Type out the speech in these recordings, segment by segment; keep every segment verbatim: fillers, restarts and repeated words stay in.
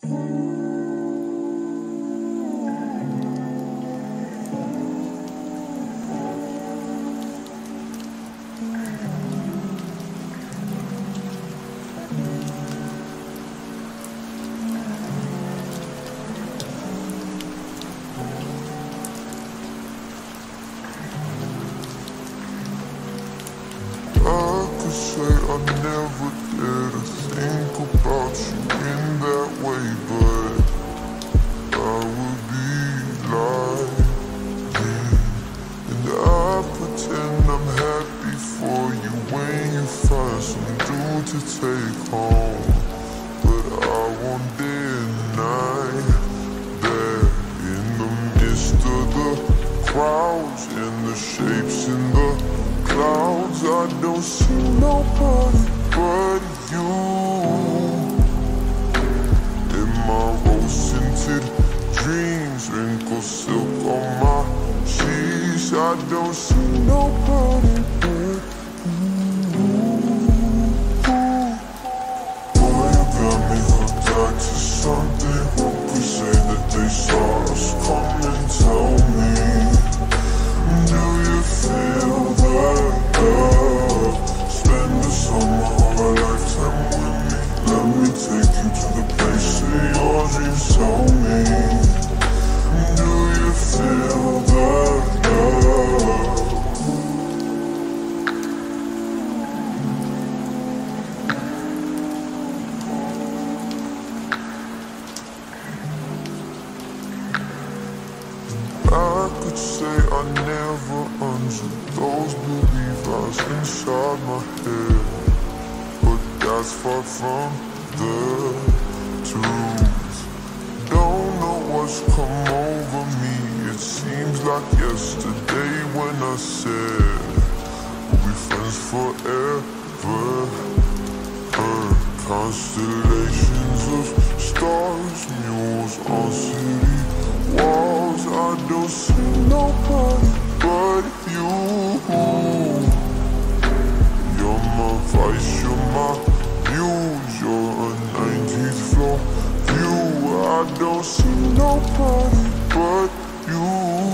Say I never did to think about you in that way, but I would be lying, and I pretend I'm happy for you when you find some dude to take home. But I won't deny that in the midst of the crowds and the shapes in the clouds, I don't see nobody but you. In my rose-tinted dreams, wrinkle silk on my sheets, I don't see nobody but you. Boy, you got me hooked up to something. Who could say that they saw us? Come and tell me, do you feel that love? Spend the summer of a lifetime with me. Let me take you to the place of your dreams. Tell me, do you feel that love? I could say I never understood those belief lies inside my head, but that's far from the truth. Don't know what's come over me. It seems like yesterday when I said we'll be friends forever. Her constellations of stars, mules on city walls, I don't see nobody but you. You're my vice, you're my muse, you're a nineteenth floor view. I don't see nobody but you.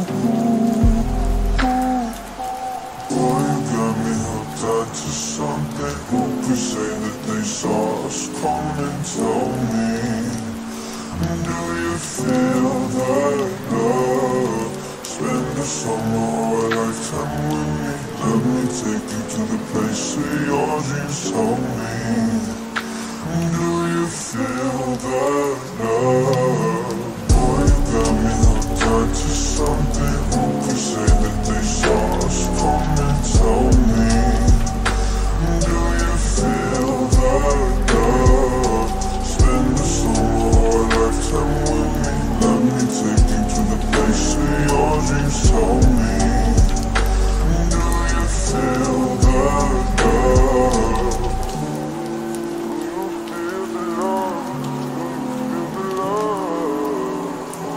Boy, you got me hooked up to something. Who could say that they saw us? Come and tell me, do you feel that love? Spend the summer or a lifetime with me. Let me take you to the place of your dreams. Tell me, do you feel that love? Boy, you got me hooked on to something. Who could say that they saw us? Come and tell me, do you feel that love? Spend the summer or a lifetime with me. Let me take you to the place of your dreams. Tell me, do you feel that love? Do you feel the love? Do you feel the love?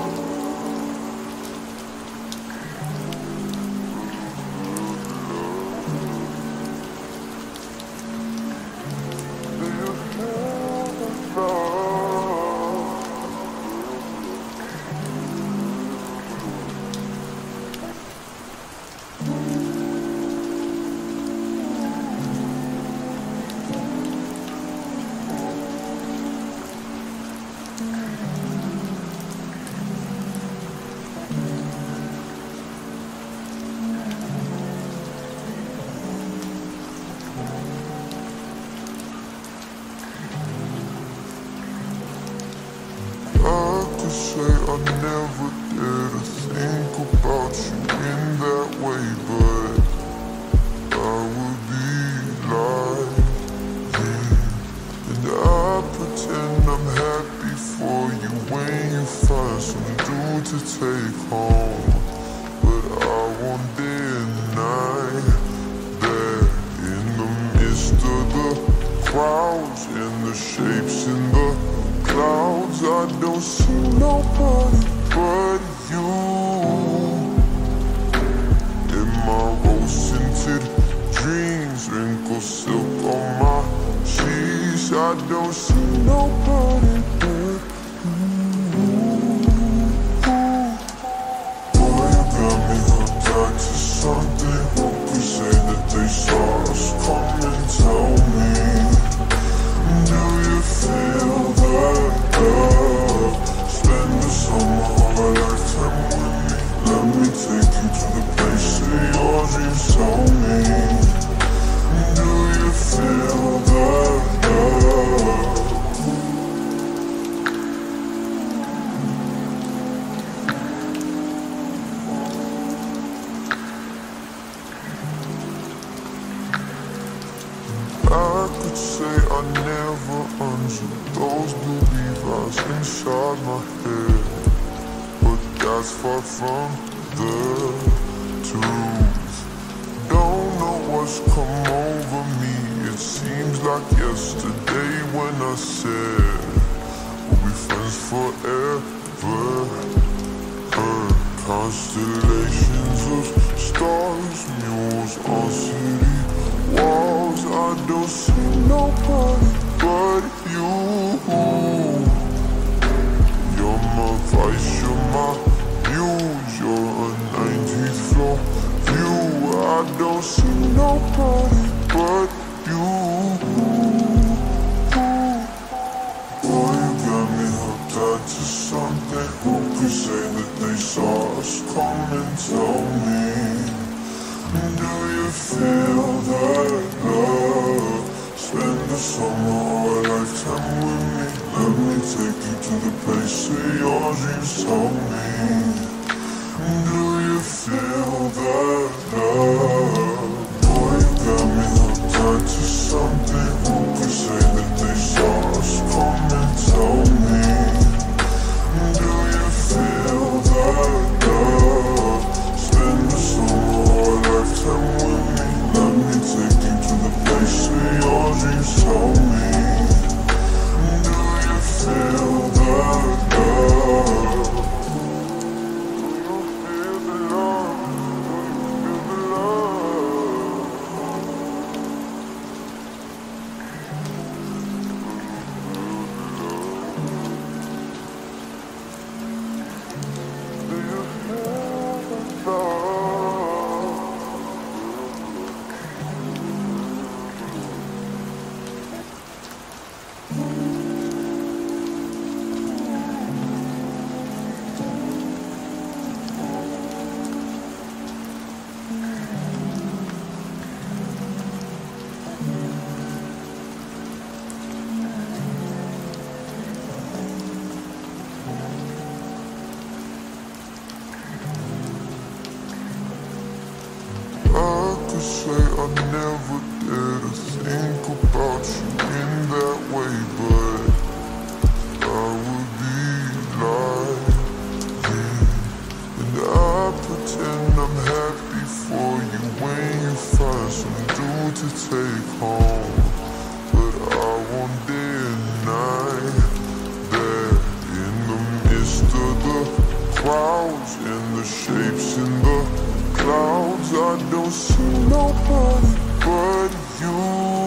Do you feel the love? I could say I never did to think about you in that way, but I would be lying, and I pretend I'm happy for you when you find some dude to take home. But I won't deny that in the midst of the crowds and the shapes in the clouds, I don't see nobody but you. In my rose-tinted dreams, wrinkle silk on my sheets, I don't see nobody but you. I never undo those blue lies inside my head, but that's far from the truth. Don't know what's come over me. It seems like yesterday when I said we'll be friends forever. Her constellations of stars, mules on city walls. I don't see nobody but you. You're my vice, you're my muse, you're a nineteenth floor view. I don't see nobody but you. Boy, you got me hooked up to something. Who could say that they saw us coming? Tell me, do you feel that love? Spend the summer or a lifetime with me. Let me take you to the place of your dreams. Tell me, do you feel that love? Boy, you got me hooked on to something. Who could say that they saw us coming? Tell me, do you feel that love? Spend the summer or a lifetime with me. Let me take you to the place of your dreams. Tell me, do you feel that love? I say I never did to think about you in that way, but I would be lying, and I pretend I'm happy for you when you find some dude to take home. But I won't deny that in the midst of the clouds and the shapes in the clouds, I don't see nobody but you.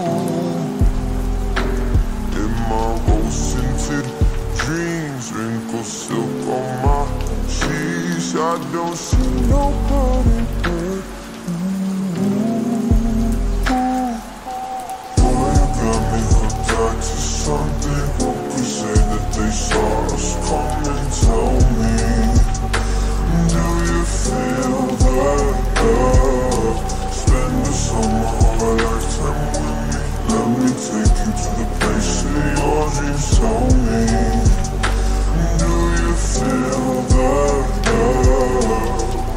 In my rose-tinted dreams, wrinkled silk on my cheeks, I don't see nobody but you. Boy, you got me hooked on to something. Who could say that they saw us coming? Tell me, do you feel that love? Spend the summer or a lifetime with me. Let me take you to the place of your dreams. Tell me, do you feel that love?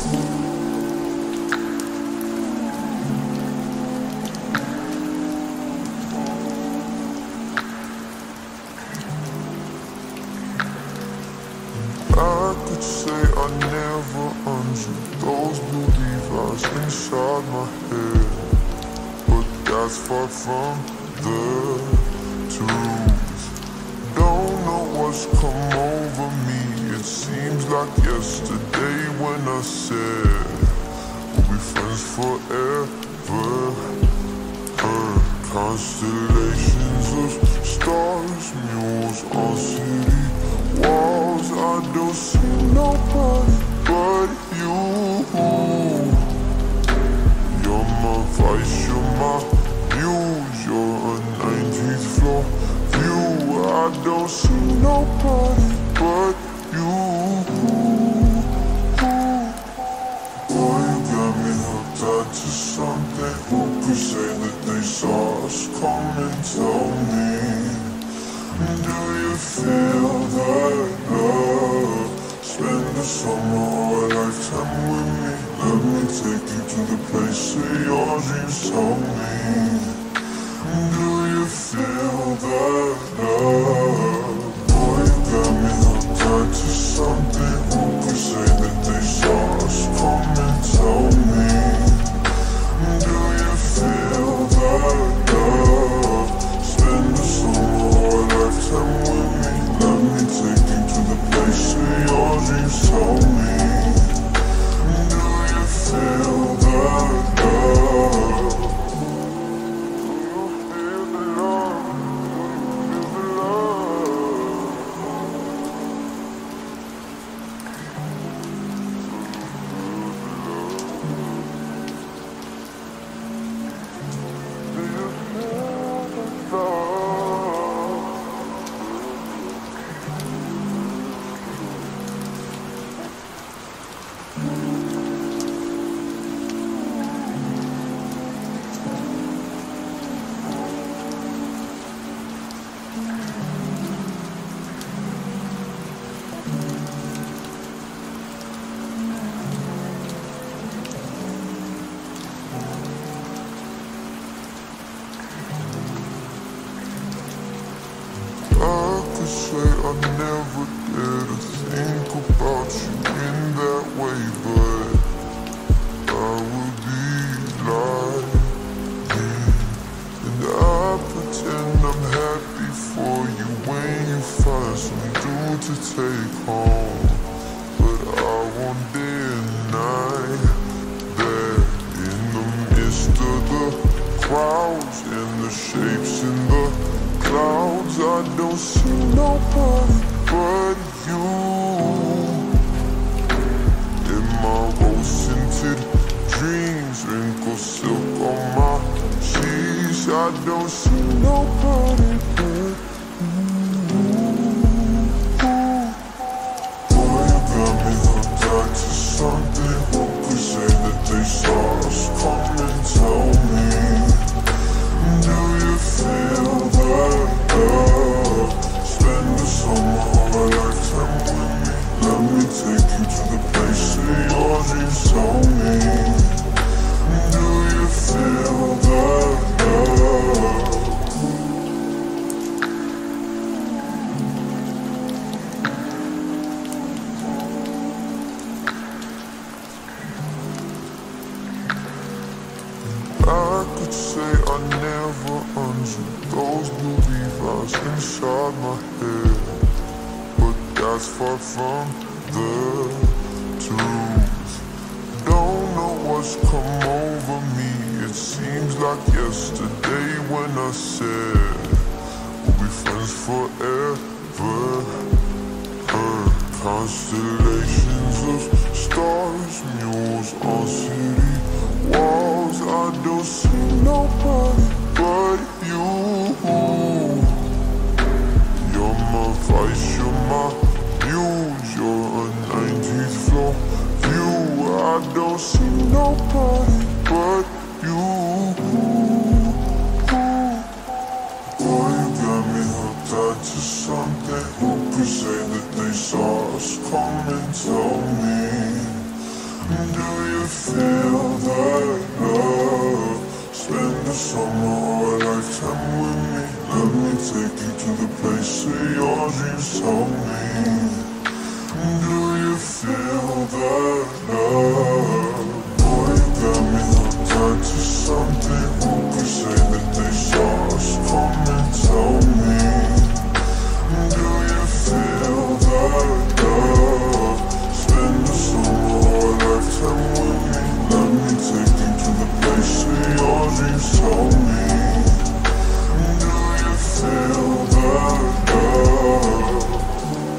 I could say I never undo those blue lies inside my head, but that's far from the truth. Don't know what's come over me. It seems like yesterday when I said we'll be friends forever. Her constellations of stars, mules on city walls. I don't see nobody but you. You're my vice, you're my muse, you're a nineteenth floor view. I don't see nobody but you. Boy, you got me hooked up to something. Who could say that they saw us coming? Tell me, do you feel that love? Spend the summer or a lifetime with me. Let me take you to the place of your dreams. Tell me, do you feel something. Who could say that they saw us? Come and tell me. Do you feel that love? Spend the summer or a lifetime with me. Let me take you to the place where your dreams tell me. Do you feel that love? Say I never did to think about you in that way, but I would be lying, and I pretend I'm happy for you when you find some dude to take home. But I won't deny that in the midst of the crowds and the shapes in the clouds, I don't see nobody but you. In my rose-tinted dreams, wrinkle silk on my cheeks, I don't see nobody but you. Boy, you got me hooked on to something. Who could say that they saw us? Come and tell me. Do you feel that love? Spend the summer or a lifetime with me. Let me take you to the place where your dreams tell me. Do you feel that love? I could say I never undrew those blue Levi's inside my head, but that's far from the truth. Don't know what's come over me. It seems like yesterday when I said we'll be friends forever. Her constellations of stars, mules on city walls, I don't see nobody but you. You're my vice, you're my muse, you're a nineteenth floor view. I don't see nobody but you. Boy, you got me hooked on to something. Who could say that they saw us? Come and tell me. Do you feel that love? Spend the summer or a lifetime with me. Let me take you to the place where your dreams tell me. Do you feel that love? Boy, you got me hooked on to something. Who could say that they saw us? Come and tell me. Do you feel that love? Spend the summer or a lifetime with me. Let me take you to the place where your dreams tell me. Do you feel that love?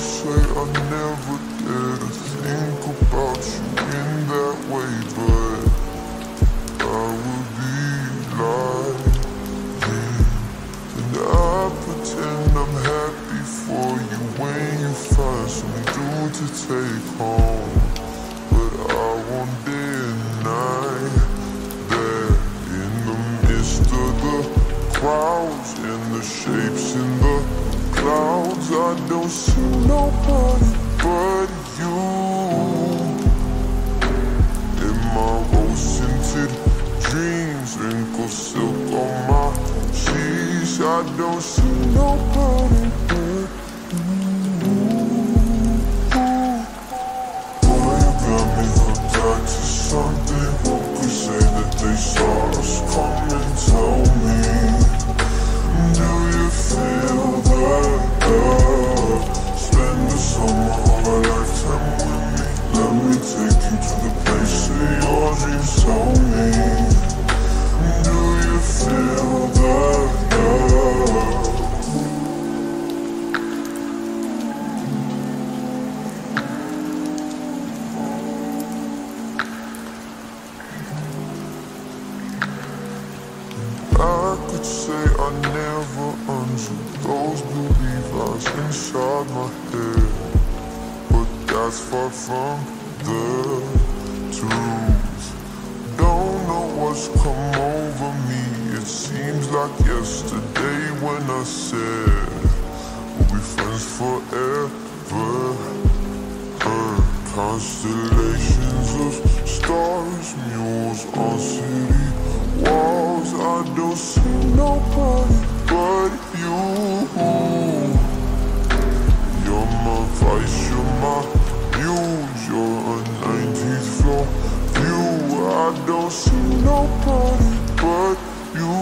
say I never dare to think about you in that way, but I would be lying. And I pretend I'm happy for you when you find some dude to take home. But I won't deny that in the midst of the crowds and the shapes in the clouds, I don't see nobody but you. In my rose-tinted dreams, wrinkle silk on my sheets, I don't see nobody but you. Boy, you got me hooked on to something. Who could say that they saw us coming? Tell me, do you feel that love? Spend the summer of a lifetime with me. Let me take you to the place of your dreams. Tell me, do you feel that love? I could say I never undid those belief lies inside my head, but that's far from the truth. Don't know what's come over me. It seems like yesterday when I said we'll be friends forever. Her constellations of stars, mules on city walls, I don't see nobody but you. You're my vice, you're my muse, you're a nineteenth floor view. I don't see nobody but you.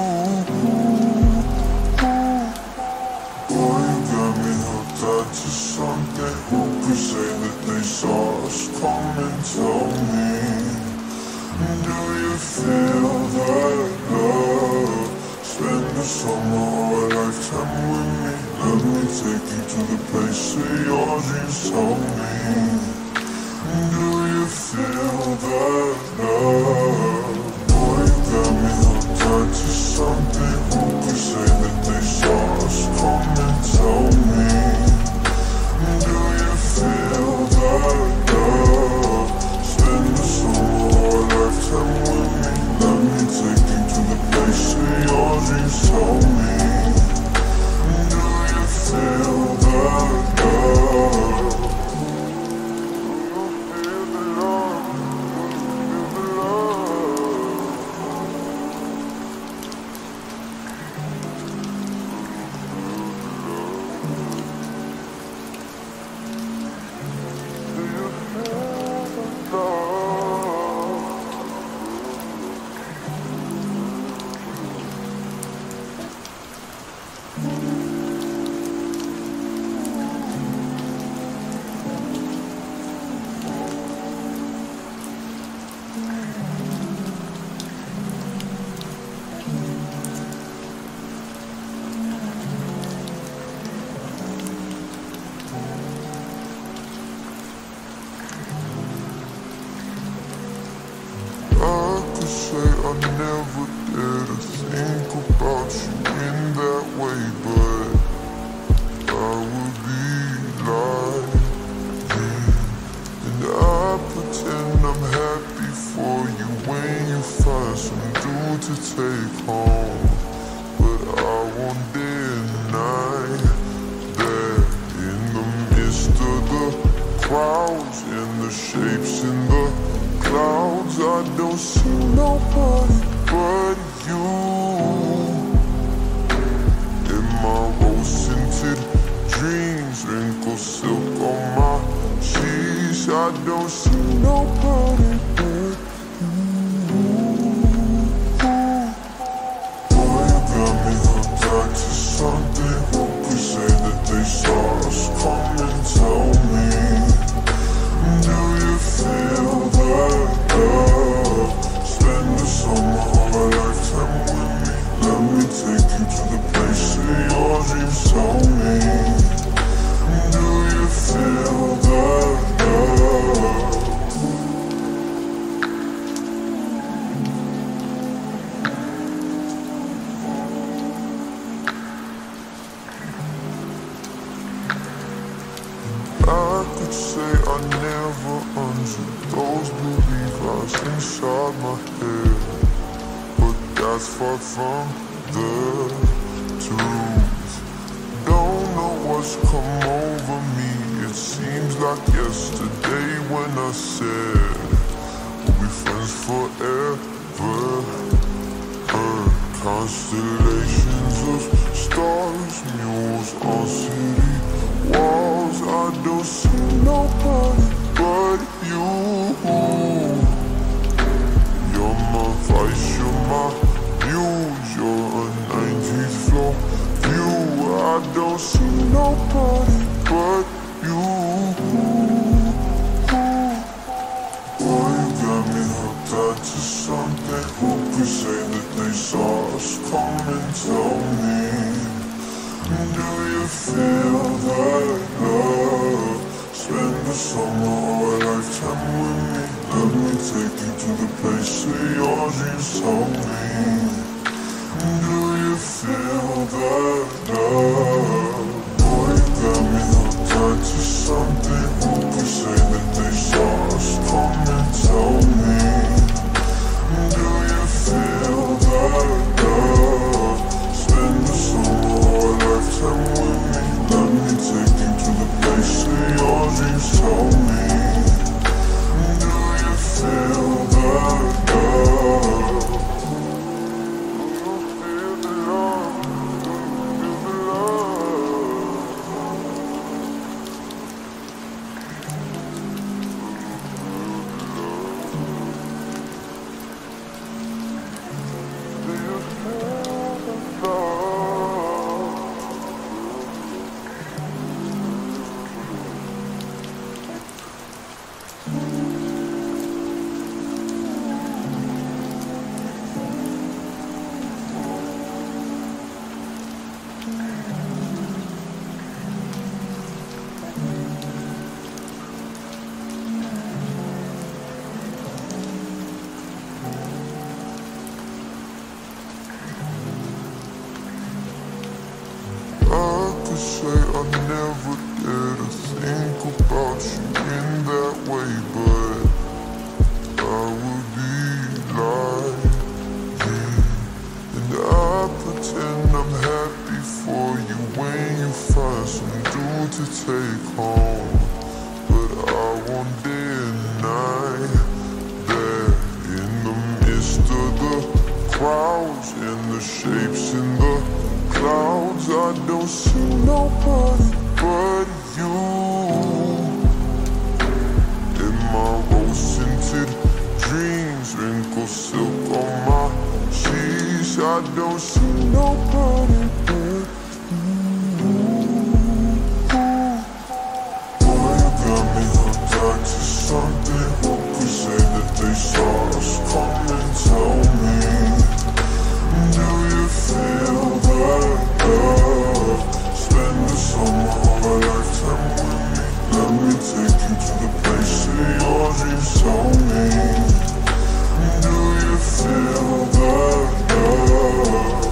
Boy, you got me hooked up to something. Who could say that they saw us coming? Tell me, do you feel that love? Spend the summer of a lifetime with me. Let me take you to the place of your dreams. Tell me, do you feel that love? Boy, you got me hooked on to something. Who could say that they saw us coming? Tell me, do you feel that love? Spend the summer of a lifetime with me. Let me take you to the place of your dreams. Tell me, do you feel that love? Do you feel the love? Do you feel the love? Do you feel the love? I could say I never dare to think about you in that way, but I would be lying. And I pretend I'm happy for you when you find some dude to take home. But I won't deny that in the midst of the crowds and the shapes in the clouds, I don't see nobody but you. In my rose-tinted dreams, wrinkle silk on my sheets, I don't see nobody but you. Boy, you got me hooked on to something. Who could say that they saw us coming? Tell me, do you feel that love? Spend the summer of a lifetime with I never undo those believers inside my head, but that's far from the truth. Don't know what's come over me. It seems like yesterday when I said we'll be friends forever. Her constellations of stars, mules on city walls. I don't see nobody but you. You're my vice, you're my muse, you're a nineteenth floor view. I don't see nobody but you. Boy, you got me hooked up to something. Who could say that they saw us? Come and tell me, do you feel that love? Spend the summer or a lifetime with me. Let me take you to the place where your dreams told me. Do you feel that love? Boy, you got me hooked on to something. Who could say that they saw us? Come and tell me, do you feel that love? Spend the summer or a lifetime with me. Let me take you to the place where your dreams told me. Do you feel that love? I say I never dare to think about you in that way, but I would be lying, and I pretend I'm happy for you when you find some dude to take home. But I won't deny that in the midst of the crowds and the shapes in the clouds, I don't see nobody but you. In my rose-tinted dreams, wrinkled silk on my sheets, I don't see nobody but you. Boy, you got me hooked on to something. Who could say that they saw us? Come and tell me, do you feel that love? Spend the summer or a lifetime with me. Let me take you to the place where your dreams told me. Do you feel that love?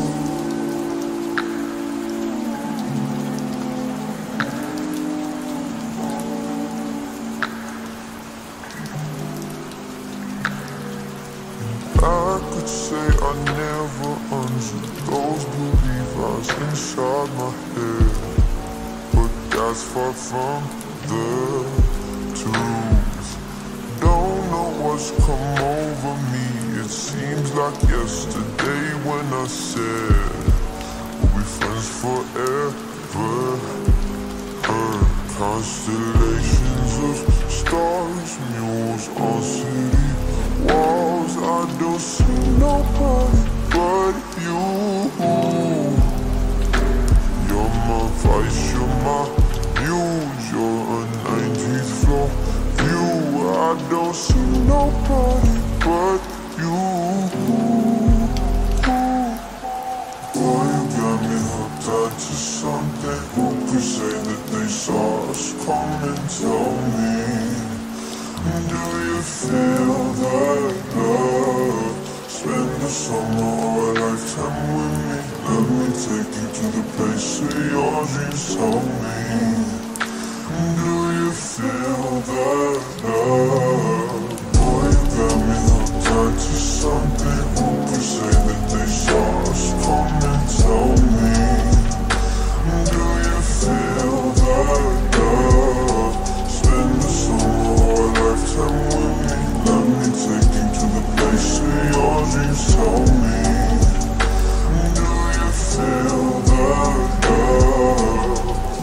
I could say I never undo those believers inside my head, but that's far from the truth. Don't know what's come over me. It seems like yesterday when I said we'll be friends forever. Her constellations of stars, mules on city walls. I don't see nobody but you. You're my vice, you're my muse, you're a nineteenth floor view. I don't see nobody but you. Boy, you got me hooked up to something. Who could say that they saw us? Come and tell me, do you feel that love? Spend the summer or a lifetime with me. Let me take you to the place where your dreams told me. Do you you feel that love? Boy, you got me hooked onto something. Who could say that they saw us come and tell me? Do you feel that love? Spend the summer or a lifetime with me. Let me take you to the place where your dreams tell me. Do you feel that love?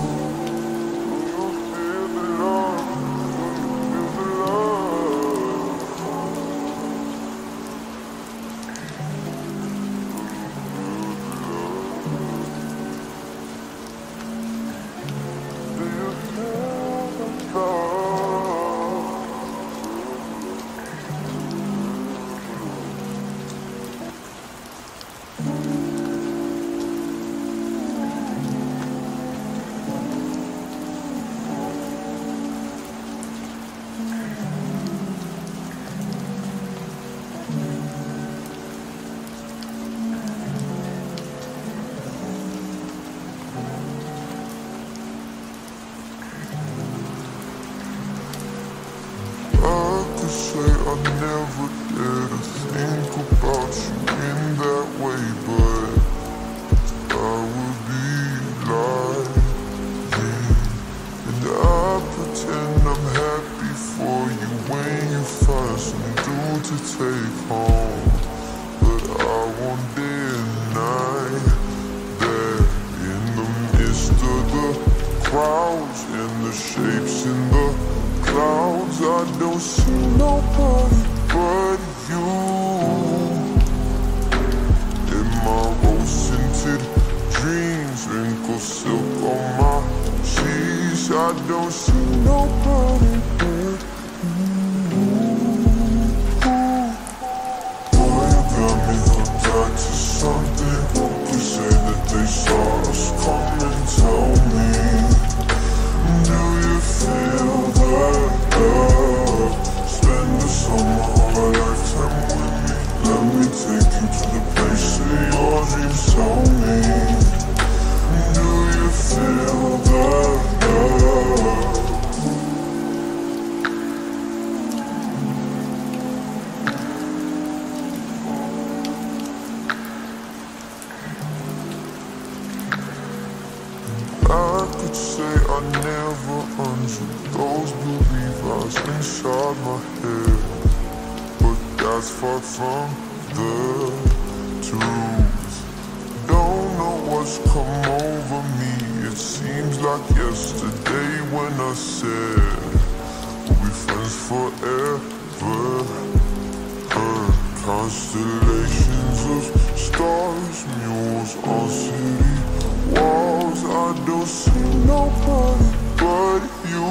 Say I never did to think about you in that way, but I would be lying, and I pretend I'm happy for you when you find some dude to take home. But I won't deny that in the midst of the crowds and the shapes in the clouds, I don't see nobody but you. In my rose-tinted dreams, wrinkle silk on my cheeks, I don't see nobody but you. Boy, you got me hooked onto something. Who could say that they saw us come and tell me? Do you feel that love? Spend the summer or a lifetime with me. Let me take you to the place where your dreams tell me. Do you feel that love? I could say I never undrew those belief eyes inside my head, but that's far from the truth. Don't know what's come over me. It seems like yesterday when I said we'll be friends forever. Her constellations of stars, mules on city walls, I don't see nobody but you.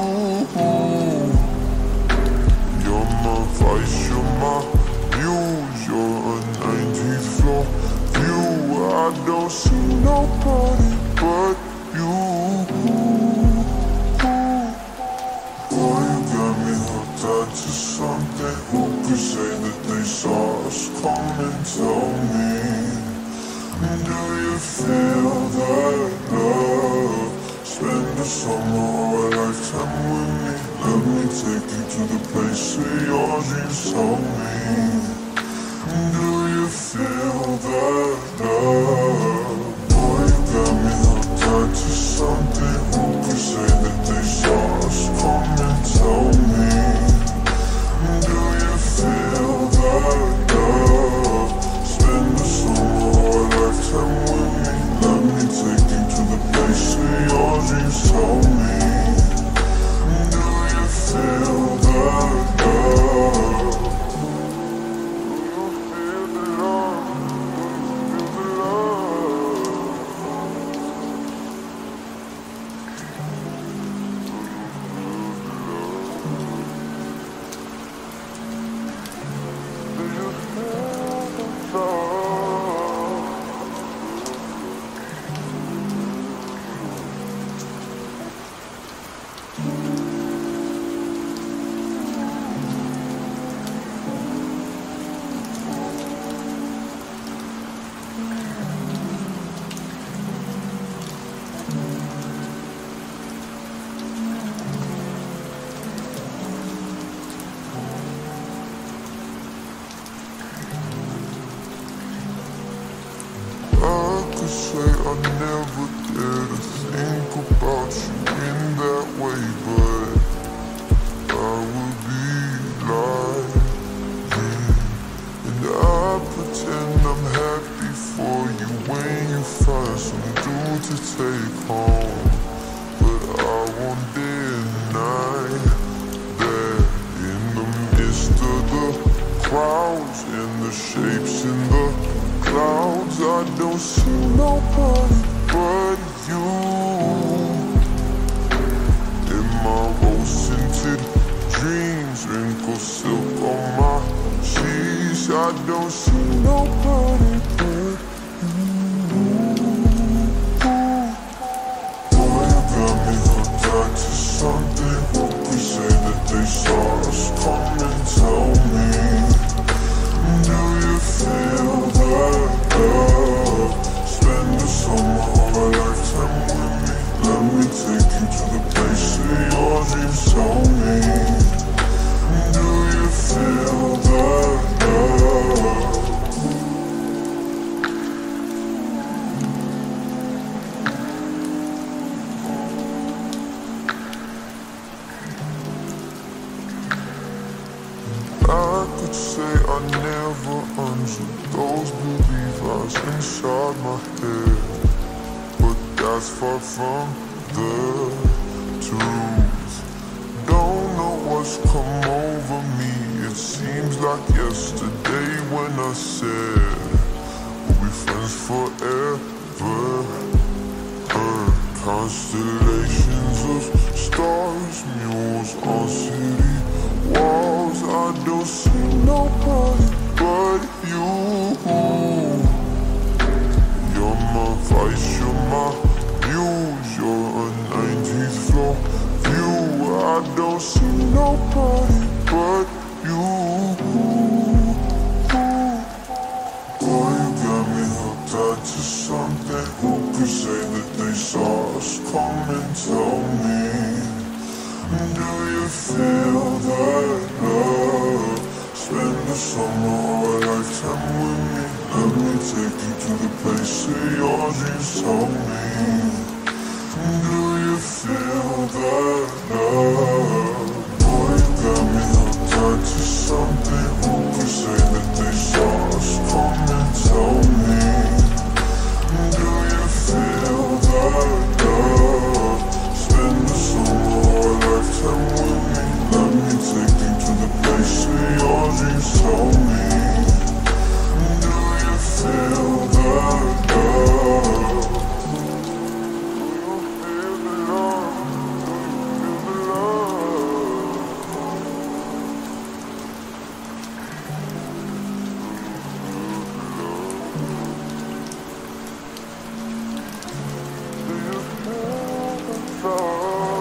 You're my vice, you're my muse, you're a nineteenth floor view. I don't see nobody but you. Boy, you got me hooked onto something. Who could say that they saw us come and tell me? Do you feel that love? Spend the summer or a lifetime with me. Let me take you to the place where your dreams tell me. Do you feel that love? Boy, you got me hooked onto something. Who could say that they saw us come and tell me? Do you feel that love? Spend the summer or a lifetime with me. Let me take you to the place where your dreams tell me. Do you feel that love? never dare to think about you in that way, but I would be lying. And I pretend I'm happy for you when you find some dude to take home. But I won't deny that in the midst of the crowds and the shapes in the clouds, I don't see nobody but you. In my rose-tinted dreams, wrinkle silk on my sheets, I don't see nobody but you. Boy, you got me hooked on to something. Who could say that they saw us come and tell me? Do you feel that love? Spend the summer of a lifetime with me. Let me take you to the place where your dreams tell me. Do you feel that love? I could say I never understood those believers inside my head, but that's far from the truth. Don't know what's come over me. It seems like yesterday when I said we'll be friends forever. Her constellations of stars, mules on city walls, I don't see nobody but you. You're my vice, you're my muse, you're a nineteenth floor view. I don't see nobody but you. Boy, you got me hooked on to something. Who could say that they saw us come and tell me? Do you feel that love? Spend the summer of a lifetime with me. Let me take you to the place where your dreams tell me. Do you feel that love? Boy, you got me hooked on to something. Who could say that they saw us come and tell me? Do you feel that love? Spend the summer of a lifetime with me. Let me take you to the place where your dreams tell me. Do you feel that love? Do you feel the love? Do you feel the love? Do you feel the love?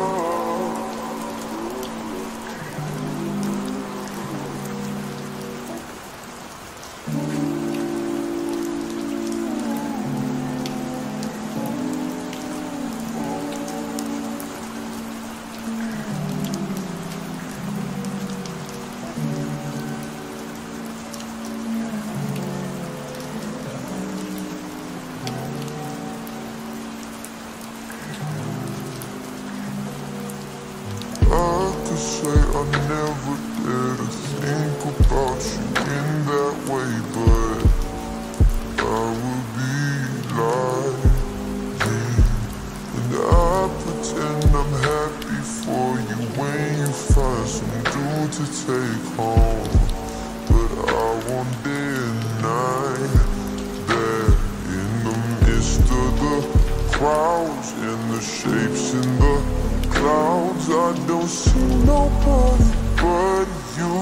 I could say I never dare to think about you in that way, but I would be lying. And I pretend I'm happy for you when you find some dude to take home. But I won't deny that in the midst of the crowds and the shapes in the clouds, I don't see nobody but you.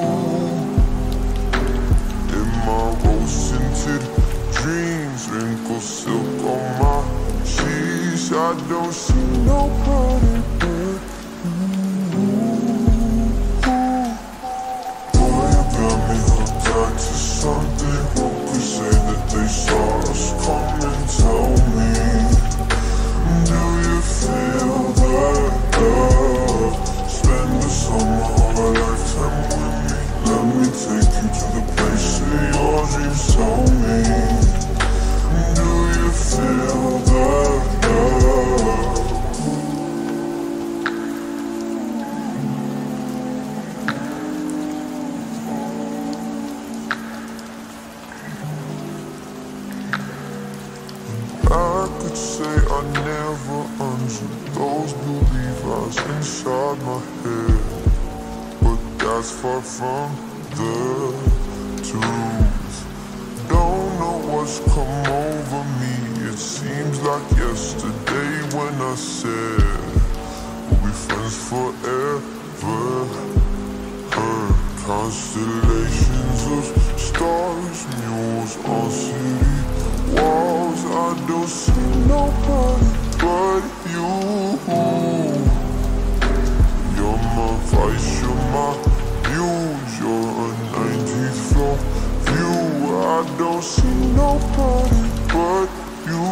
In my rose-tinted dreams, wrinkle silk on my sheets, I don't see nobody but you. Boy, you got me hooked on to something. Who could say that they saw us come and tell me? Do you feel that love? Spend the summer of a lifetime with me. Let me take you to the place where your dreams tell me. Do you feel could say I never unseen those blue eyes inside my head, but that's far from the truth. Don't know what's come over me. It seems like yesterday when I said we'll be friends forever. Her constellations of stars, mules on city walls. I don't see nobody but you. You're my vice, you're my muse, you're a nineteenth floor view. I don't see nobody but you.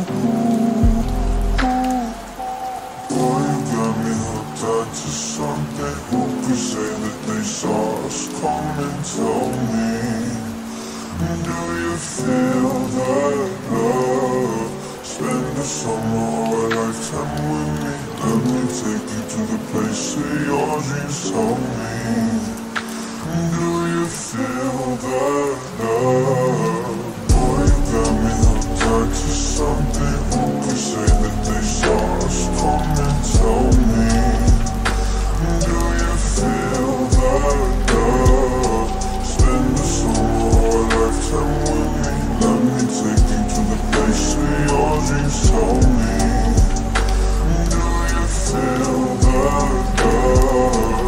Boy, you got me hooked up to something. Who could say that they saw us come and tell me? Do you feel that love? Spend the summer or a lifetime with me. Let me take you to the place where your dreams told me. Do you feel that love? Boy, you got me hooked up to something. Who could say that they saw us come and tell me? Do you feel that love? Spend the summer or a lifetime with me. Let me take you to the place where your dreams told me. Do you feel that love?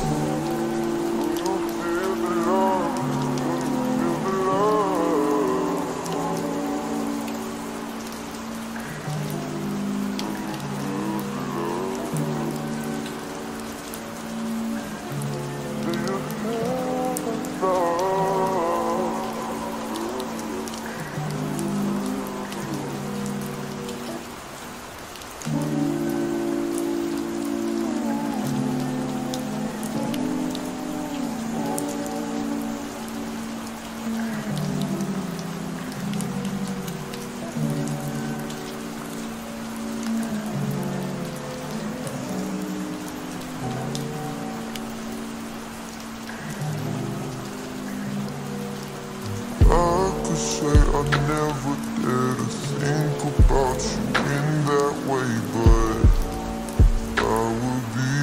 Say I never dare to think about you in that way, but I would be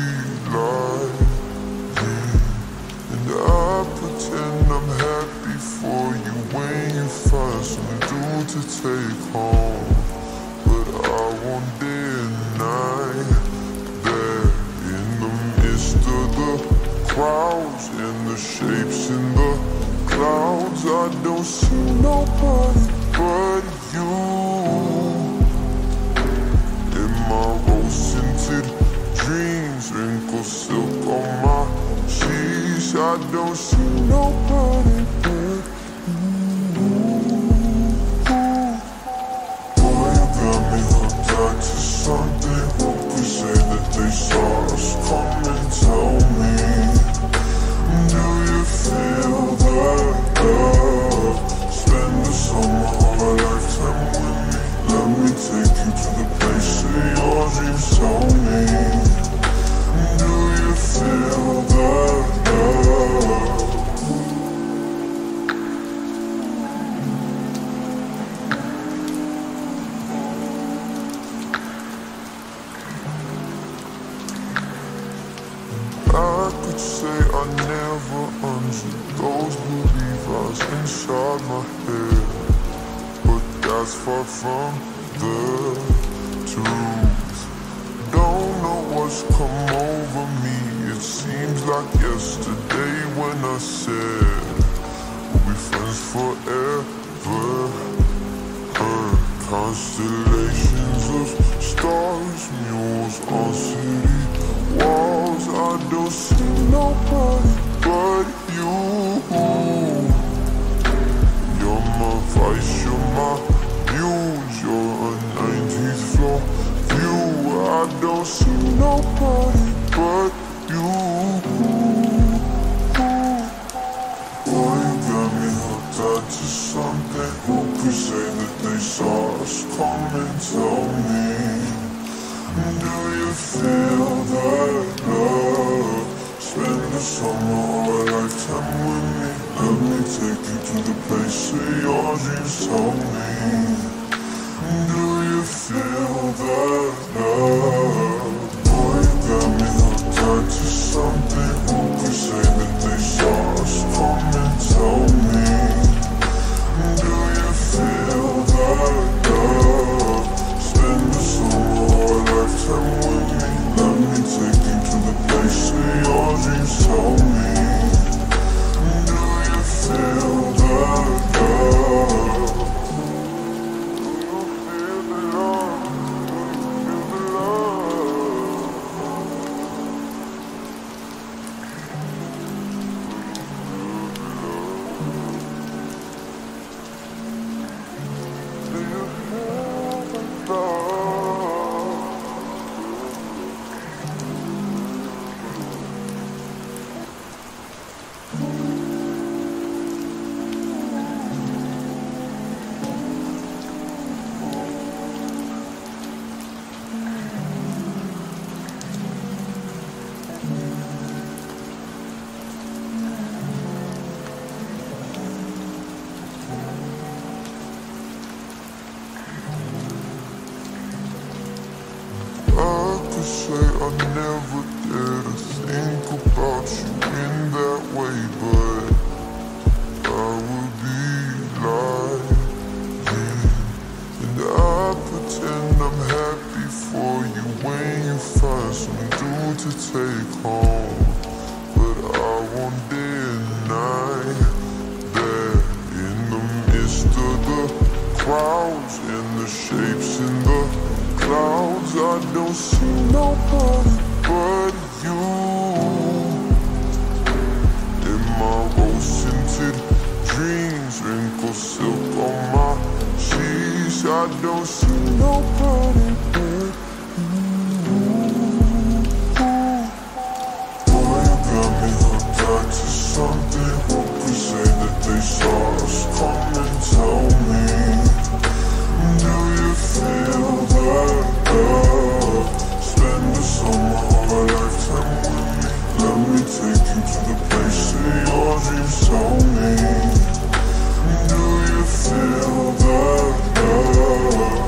lying, and I pretend I'm happy for you when you find something new to take home. But I won't deny that in the midst of the crowds and the shapes in the clouds, I don't see nobody but you. In my rose-tinted dreams, wrinkled silk on my sheets, I don't see nobody but you. Boy, you got me hooked up to something. Who could say that they saw us come and tell me? Do you feel that love? Spend the summer or a lifetime with me. Let me take you to the place where your dreams told me. Do you feel that love? I could say I never unseen those blue eyes inside my head, but that's far from the truth. Don't know what's come over me. It seems like yesterday when I said we'll be friends forever. Her constellations of stars, mules on city walls. I don't see nobody but you. You're my vice, you're my muse, you're a nineteenth floor view. I don't see nobody but you. Boy, you got me hooked up to something. Who could say that they saw us come and tell me? Do you feel that love? Spend the summer or a lifetime with me. Let me take you to the place where your dreams told me. Do you could say I never dare to think about you in that way, but I would be lying. And I pretend I'm happy for you when you find some dude to take home. But I won't deny that in the midst of the crowds and the shapes in the clouds, I don't see nobody but you. In my rose-tinted dreams, wrinkle silk on my sheets, I don't see nobody but you. Boy, you got me hooked on to something. Who could say that they saw us come and tell me? Do you feel that love? Spend the summer of a lifetime with me. Let me take you to the place that your dreams tell me. Do you feel that love?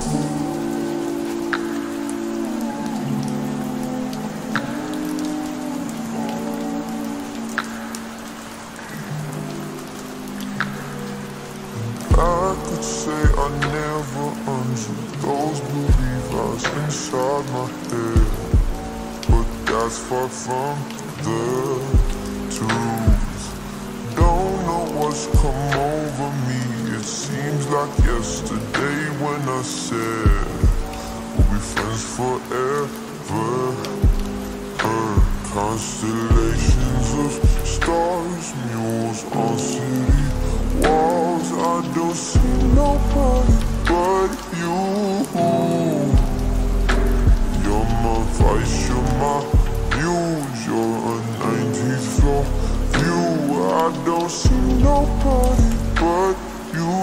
I could say I never undrew those blue Levi's inside my head, but that's far from the truth. Don't know what's come over me. It seems like yesterday when I said we'll be friends forever. Her constellations of stars, mules on city walls, I don't see nobody but you. You're my vice, you're my muse, you're a nineteenth floor view. I don't see nobody but you.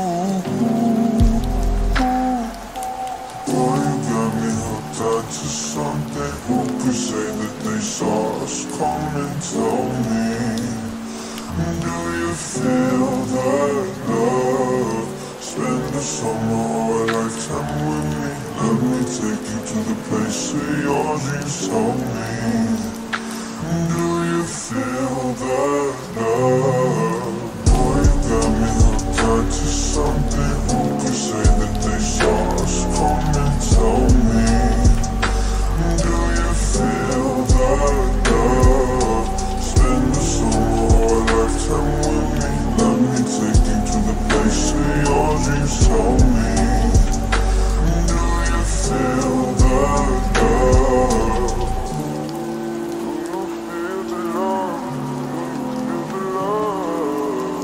Boy, you got me hooked on to something. Who could say that they saw us come and tell me? Do you feel that love? Spend the summer or a lifetime with me. Let me take you to the place that your dreams tell me. Do you feel that love? Boy, you got me hooked on to something. Who could say that they saw us come and tell me? Do you feel that love? Spend the summer or a lifetime with me. Let me take you to the place that your dreams tell me. Do you feel that love? Do you feel the love? Do you feel the love?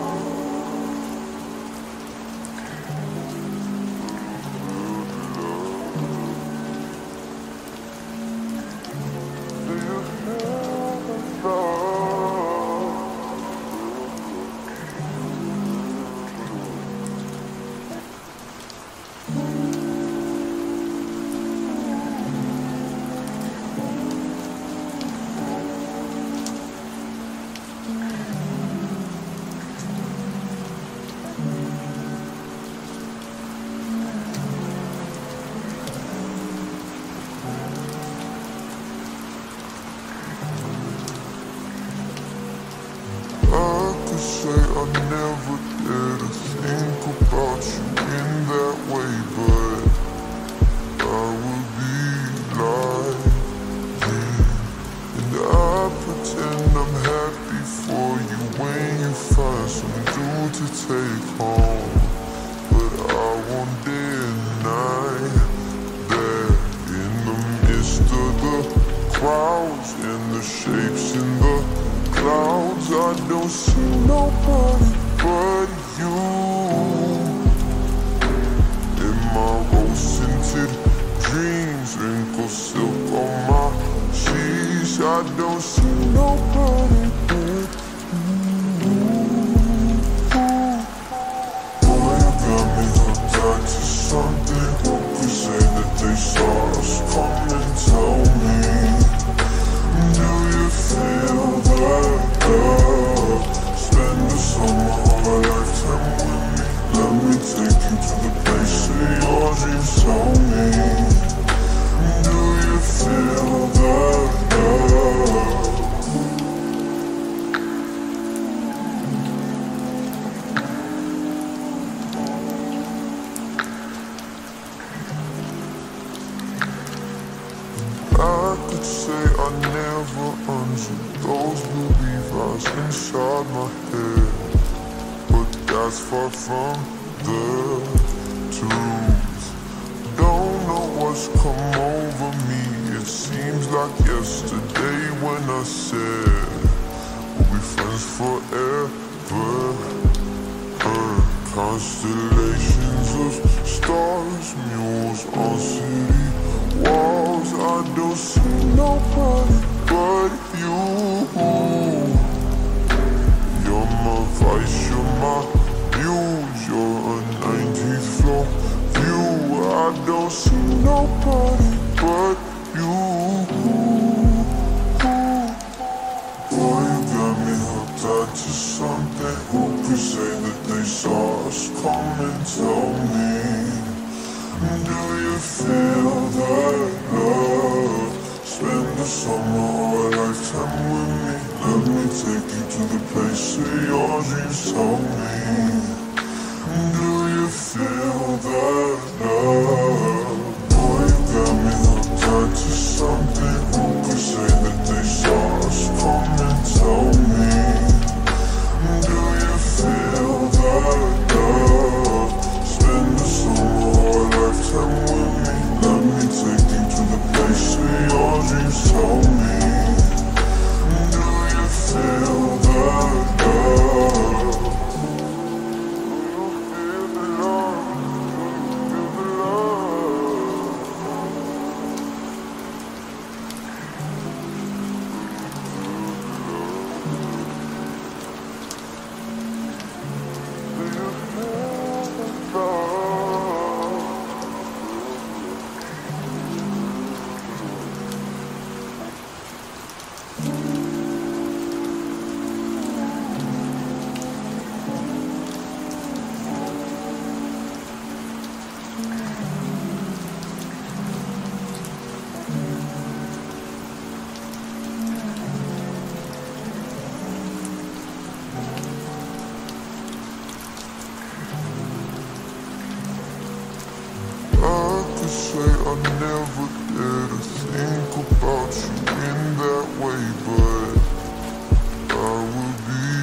Do you feel the love? I could say I never dare to think about you in that way, but I would be lying. And I pretend I'm happy for you when you find some dude to take home. But I won't deny that in the midst of the crowds and the shapes in the clouds, I don't see nobody but you. In my rose-tinted dreams, wrinkle silk on my sheets, I don't see nobody but you. Boy, you got me hooked on to something. Who could say that they saw us come and tell me? Do you feel that love? Spend the summer of a lifetime with me. Let me take you to the place that your dreams tell me. Do you feel could say I never unseen those blue Levi's inside my head, but that's far from the truth. Don't know what's come over me. It seems like yesterday when I said we'll be friends forever. Her constellations of stars, mules on city walls. I don't see nobody but you. You're my vice, you're my muse, you're a nineteenth floor view. I don't see nobody but you. Boy, you got me hooked up to something. Who could say that they saw us coming? Tell me, do you feel that love? Spend the summer or a lifetime with me. Let me take you to the place of your dreams. Tell me, do you feel that love? Boy, you got me hooked on to something. Who could say that they saw us coming? Tell me, do you feel that love? Spend the summer or a lifetime with me. Let me take you to the place of your dreams. Tell me, do you feel that love? Say I never did to think about you in that way, but I would be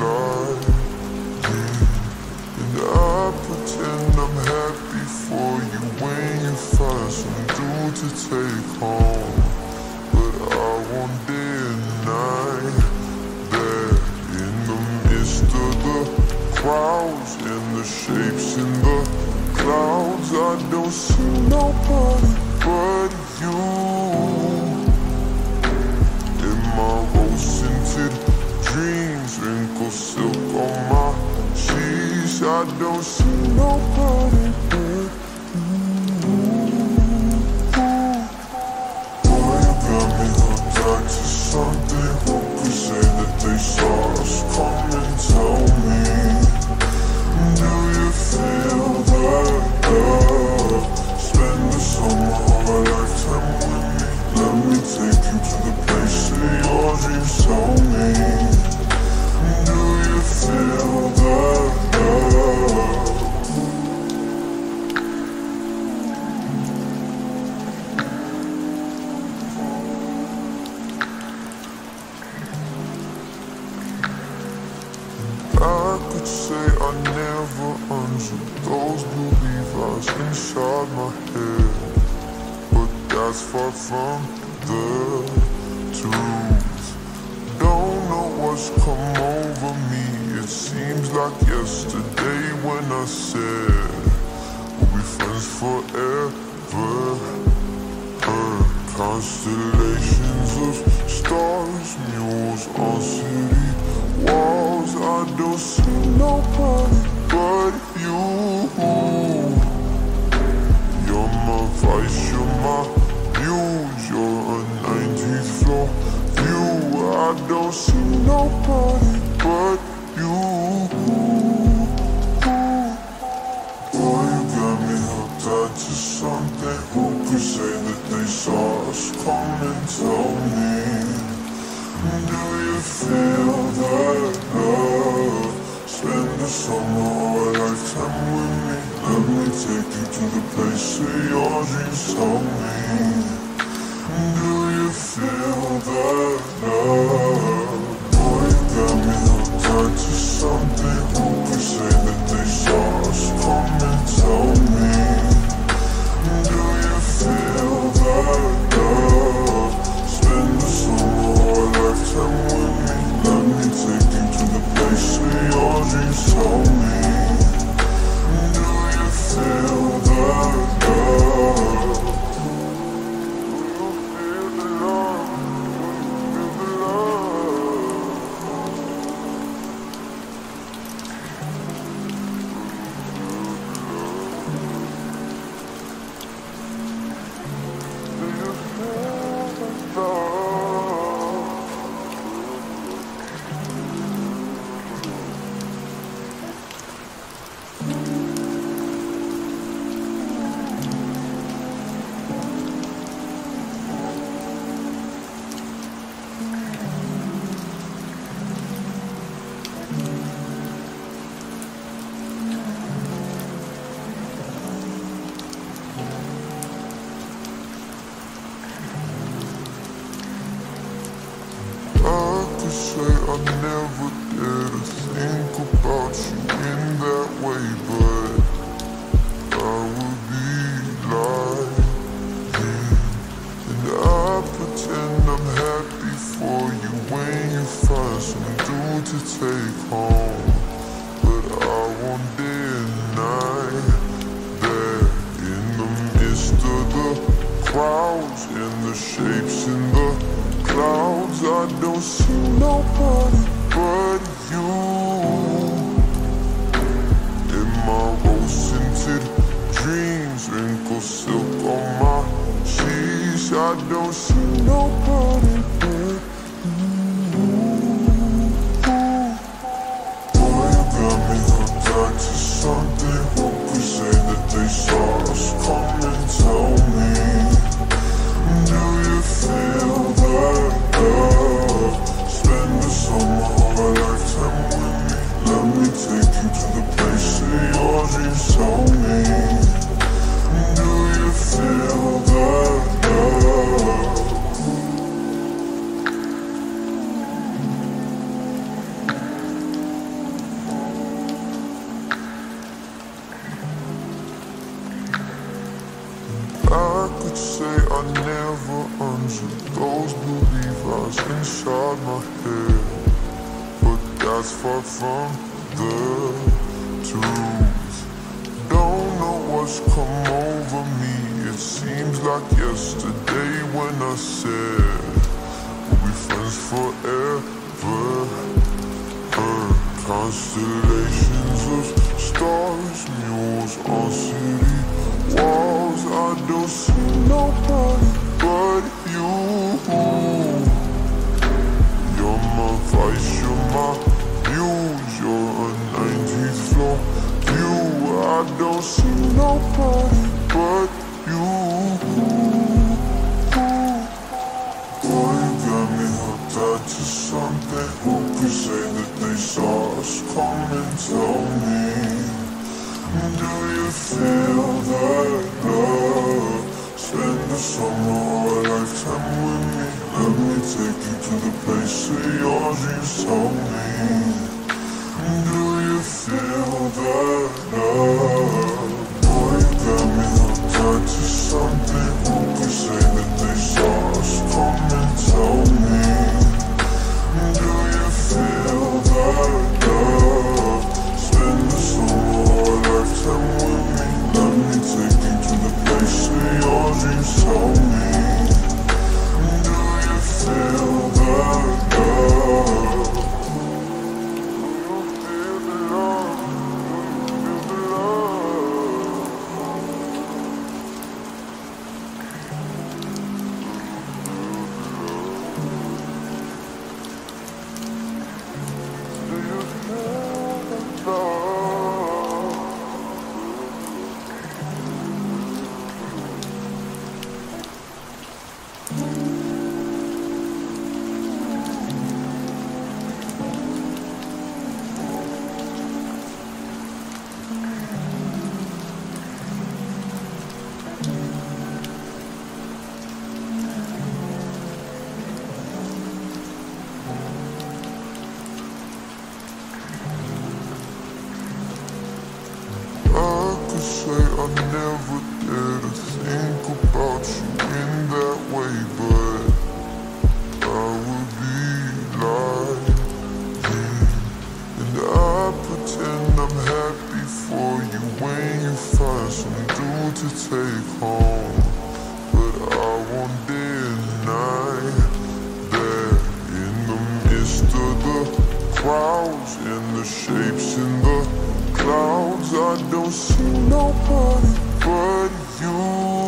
lying, and I pretend I'm happy for you when you find some dude to take home. But I won't deny that in the midst of the crowds and the shapes in the clouds, I don't see nobody but you. In my rose-tinted dreams, wrinkled silk on my sheets, I don't see nobody but you. Boy, you got me hooked on to something. Who could say that they saw us coming? Tell me, do you feel that love? Spend the summer or a lifetime with me. Let me take you to the place of your dreams. Tell me, do you feel that love? I could say I never unzipped those blue Levi's inside my head, but that's far from the truth. Don't know what's come over me. It seems like yesterday when I said we'll be friends forever. Her constellations of stars, mules on city walls. I don't see nobody but you. You're my vice, you're my muse, you're a nineteenth floor view. I don't see nobody but you. Boy, you got me hooked up to something. Who could say that they saw us coming? Tell me, do you feel that love? Spend the summer or a lifetime with me. Let me take you to the place of your dreams. Tell me, do you never dare to think about you in that way, but I would be lying, and I pretend I'm happy for you when you find some dude to take home. But I won't deny that in the midst of the crowds and the shapes in the clouds, I don't see nobody but you. In my rose-tinted dreams, wrinkle silk on my sheets, I don't see nobody but you. Boy, you got me hooked on to something. Who could say that they saw us coming? Tell me, do you feel that love? Spend the summer of a lifetime with me. Let me take you to the place of your dreams. Tell me, do you feel that love? I could say I never answered those belief eyes inside my head, but that's far from the truth. Don't know what's come over me. It seems like yesterday when I said we'll be friends forever. Her constellations of stars, mules on city walls, I don't see nobody but you. You're my vice, you're my muse, you're a nineteenth floor view. I don't see nobody but you. Boy, you got me hooked up to something. Who could say that they saw us coming? Tell me, do you feel that love? Spend the summer or a lifetime with me. Let me take you to the place of your dreams. Tell me, do you feel that love? Boy, you got me hooked on to something. Who could say that they saw us coming? Tell me, do you feel that love? Spend the summer or a lifetime with me. Let me take you to the place of your dreams. Tell me, do you feel that love? Do you feel the love? Do you feel the love? Do you feel the love? I could say I never dare to think about you in that way, but I would be lying, and I pretend I'm happy for you when you find some dude to take home. But I won't deny that in the midst of the crowds and the shapes in the clouds, I don't see nobody but you.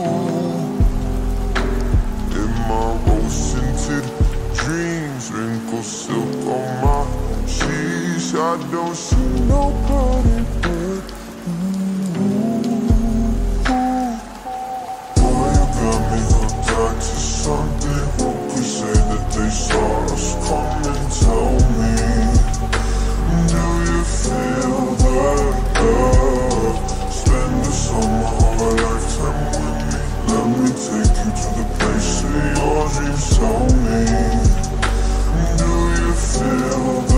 In my rose-tinted dreams, wrinkle silk on my sheets, I don't see nobody but you. Boy, you got me hooked on to something. Who could say that they saw us coming? Tell me, do you feel that love? Spend the summer of a lifetime with me. Let me take you to the place of your dreams. Tell me, do you feel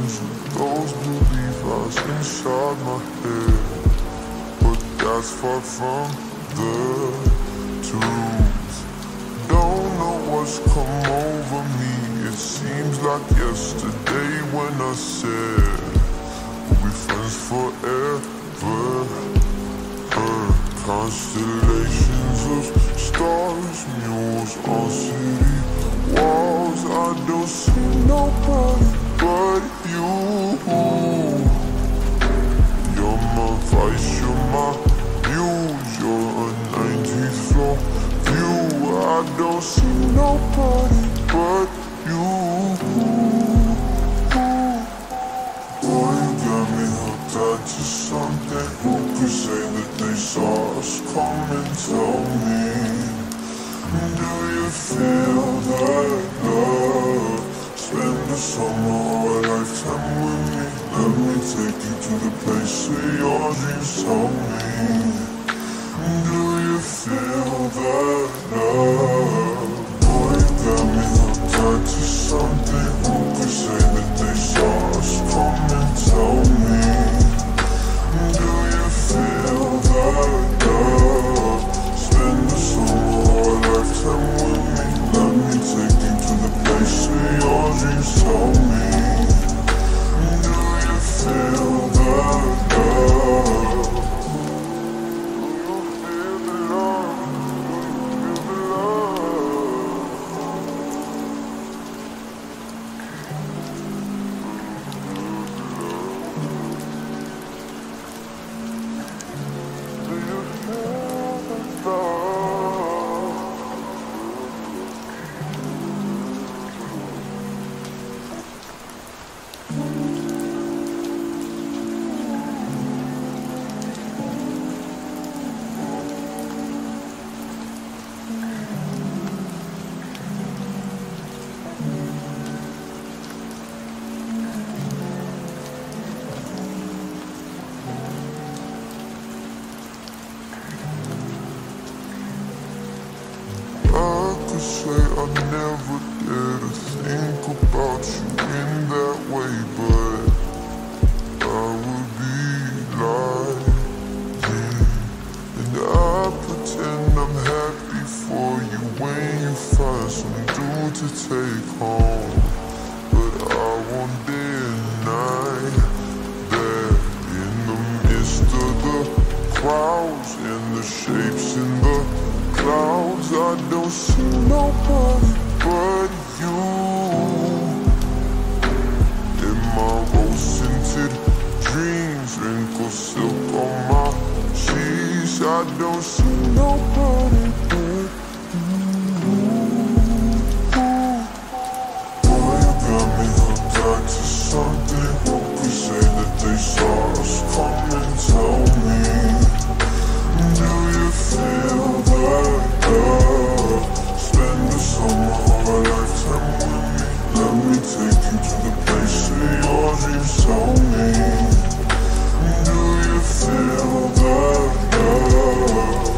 hundred those believe lies inside my head, but that's far from the truth. Don't know what's come over me. It seems like yesterday when I said we'll be friends forever. Her constellations of stars, mules on city walls. I don't see nobody but you. You're my vice, you're my muse, you're a nineteenth floor view. I don't see nobody but you. Boy, you got me hooked up to something. Who could say that they saw us coming? Tell me, do you feel that love? Spend the summer or a lifetime with me. Let me take you to the place where your dreams. Tell me, do you feel that love? Boy, you got me hooked up to something. Who could say that they saw us coming? Tell me, do you feel that love? Spend the summer or a lifetime with me. Let me take you to the place where your dreams. Tell me, do you feel that love? I say I never dare to think about you in that way, but I would be lying, and I pretend I'm happy for you when you find some dude to take home. But I won't deny that in the midst of the crowds and the shapes in the clouds, I don't see nobody but you. In my rose-tinted dreams, wrinkled silk on my cheeks, I don't see nobody but you. Boy, you got me hooked up to something. Who could say that they saw us coming? Tell me, do you feel that love? Spend the summer or a lifetime with me. Let me take you to the place where your dreams. Tell me, do you feel that love?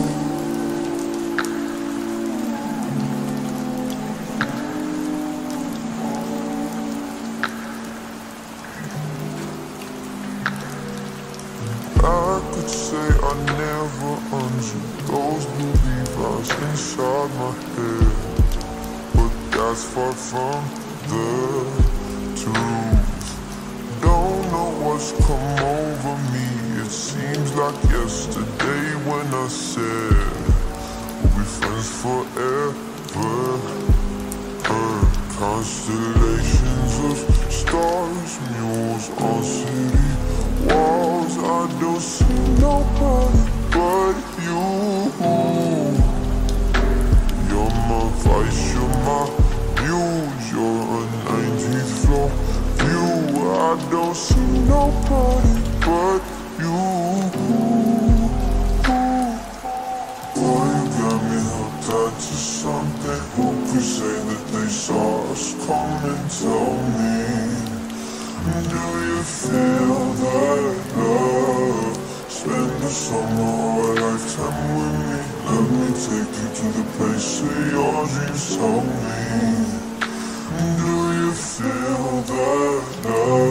I could say I never undid those belief lies inside my head, but that's far from the truth. Don't know what's come over me. It seems like yesterday when I said we'll be friends forever. Her constellations of stars, mules on city walls. I don't see nobody but you. You're my vice, you're my muse, you're a nineteenth floor view. I don't see nobody but you. Boy, you got me hooked up to something. Who could say that they saw us coming? Tell me, do you feel that love? Spend the summer or a lifetime with me. Let me take you to the place where your dreams. Tell me, do you feel that love?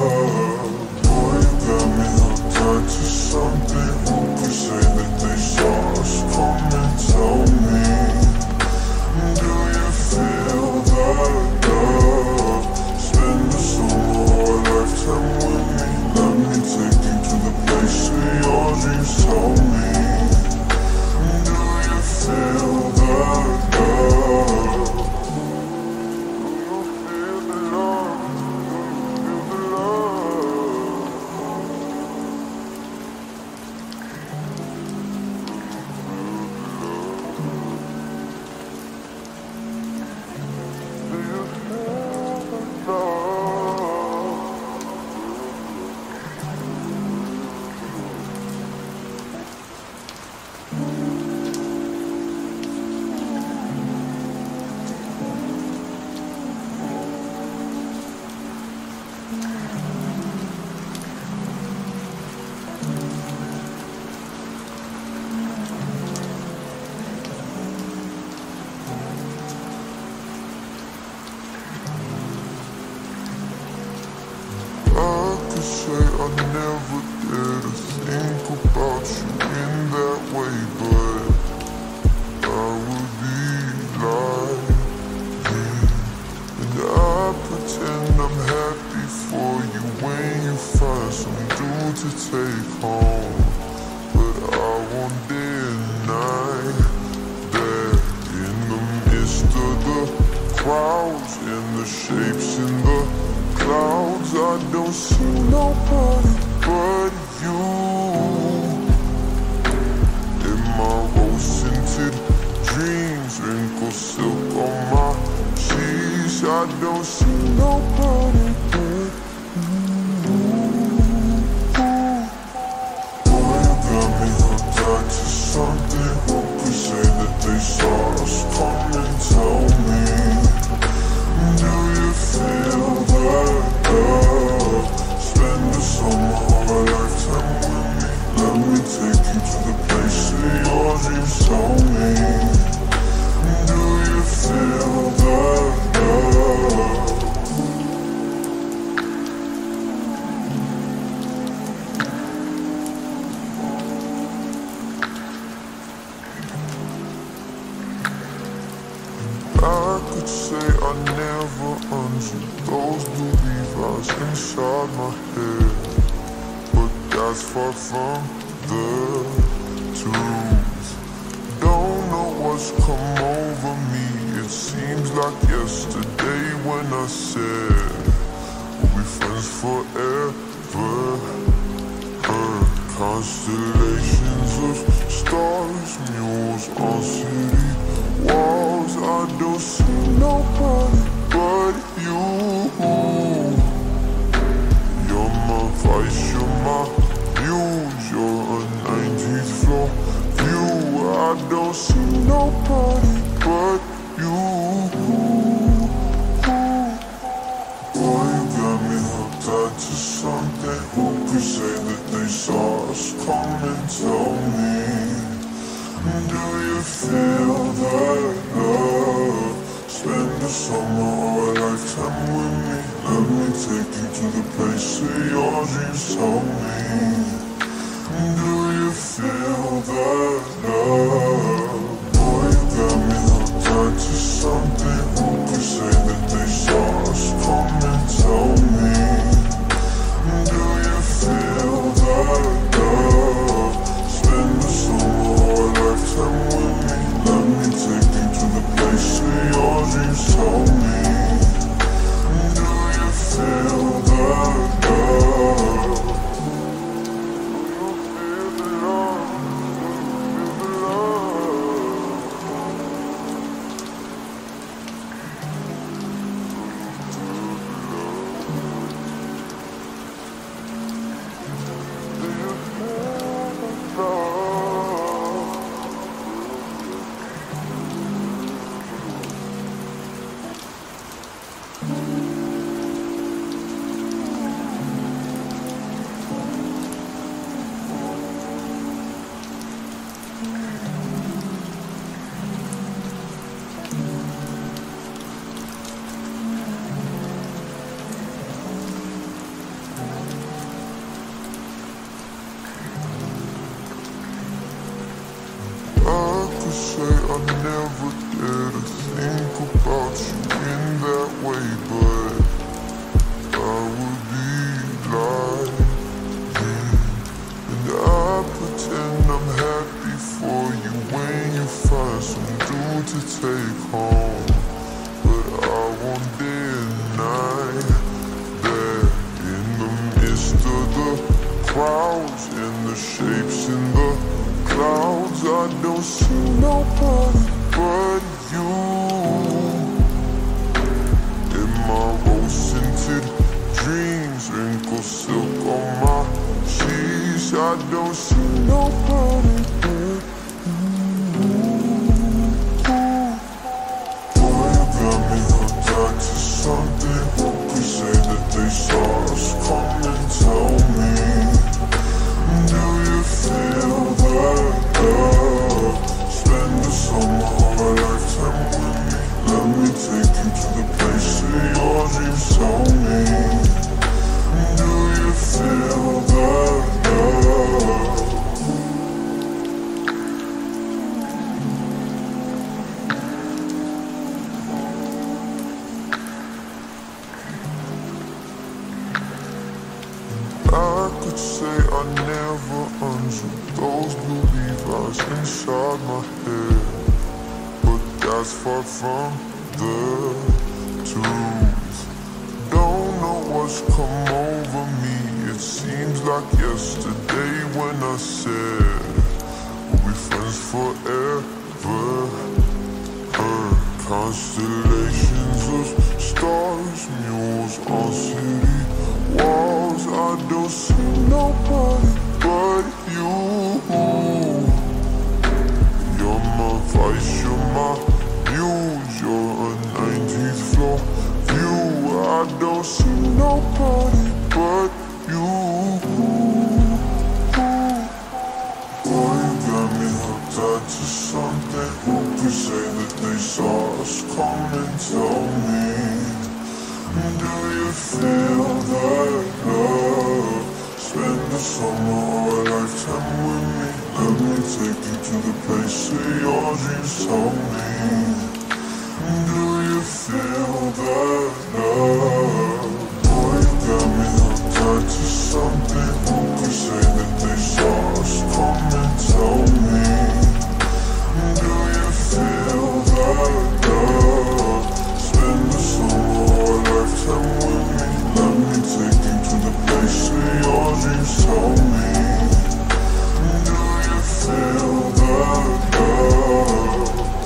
never dare to think about you in that way, but I would be lying. And I pretend I'm happy for you when you find some dude to take home. But I won't deny that in the midst of the crowds and the shapes in the clouds, I don't see nobody but you. In my rose-tinted dreams, wrinkle silk on my cheeks, I don't see nobody but you. Boy, you got me hooked on to something. Who could say that they saw us coming? Tell me, do you feel that love? Spend the summer of a lifetime with me. Let me take you to the place of your dreams. Tell me, do you feel that love? I could say I never undid those blue Levi's inside my head, but that's far from the truth. Don't know what's come over me. It seems like yesterday when I said we'll be friends forever. Her constellations of stars, mules on city walls, I don't see nobody but you. You're my vice, you're my muse, you're a nineteenth floor view. I don't see nobody but you. Boy, you got me hooked on to something. Who could say that they saw us coming? Tell me, do you feel that love? Spend the summer of a lifetime with me. Let me take you to the place of your dreams. Tell me, do you feel that love? Boy, you got me hooked on to something. Who could say that they saw us coming? Tell me, do you feel that love? Spend the summer of a lifetime with me. Let me take you to the place of your dreams. Tell me, do you feel that love? Say I never dare to think about you in that way, but I would be lying. And I pretend I'm happy for you when you find some dude to take home. But I won't deny that in the midst of the crowds and the shapes in the clouds, I don't see nobody but you. In my rose-tinted dreams, wrinkle silk on my cheeks, I don't see nobody but you. Boy, you got me hooked on to something. Who could say that they saw us coming? Tell me, do you feel that love? Spend the summer of a lifetime with me. Let me take you to the place of your dreams. Tell me, do you feel inside my head, but that's far from the truth. Don't know what's come over me. It seems like yesterday when I said we'll be friends forever. Her constellations of stars, mules on city walls. I don't see nobody but you. You're my vice, you're my muse, you're a nineteenth floor view. I don't see nobody but you. Boy, you got me hooked up to something. Who could say that they saw us coming? Tell me, do you feel that love? Spend the summer or a lifetime with me. Let me take you to the place of your dreams. Tell me, do you feel that love? Boy, you got me hooked up to something. Who could say that they saw us coming? Tell me, do you feel that love? Spend the summer or a lifetime with me. Let me take you to the place of your dreams. Tell me, do you feel that love?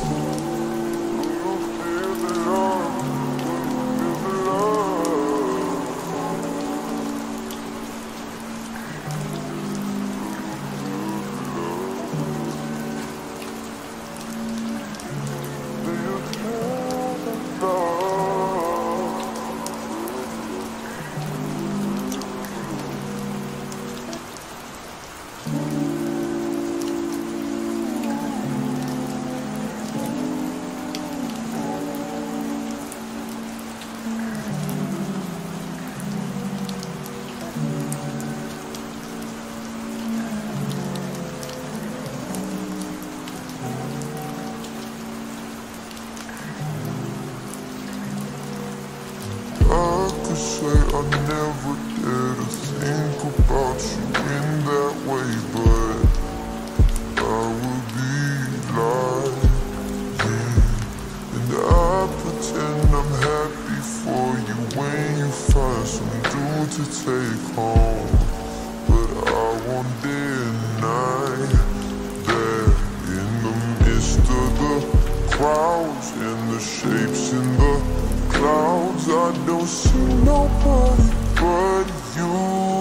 I could say I never did to think about you in that way, but I would be lying. And I pretend I'm happy for you when you find some dude to take home. But I won't deny that in the midst of the crowds and the shapes in the clouds, I don't see nobody but you.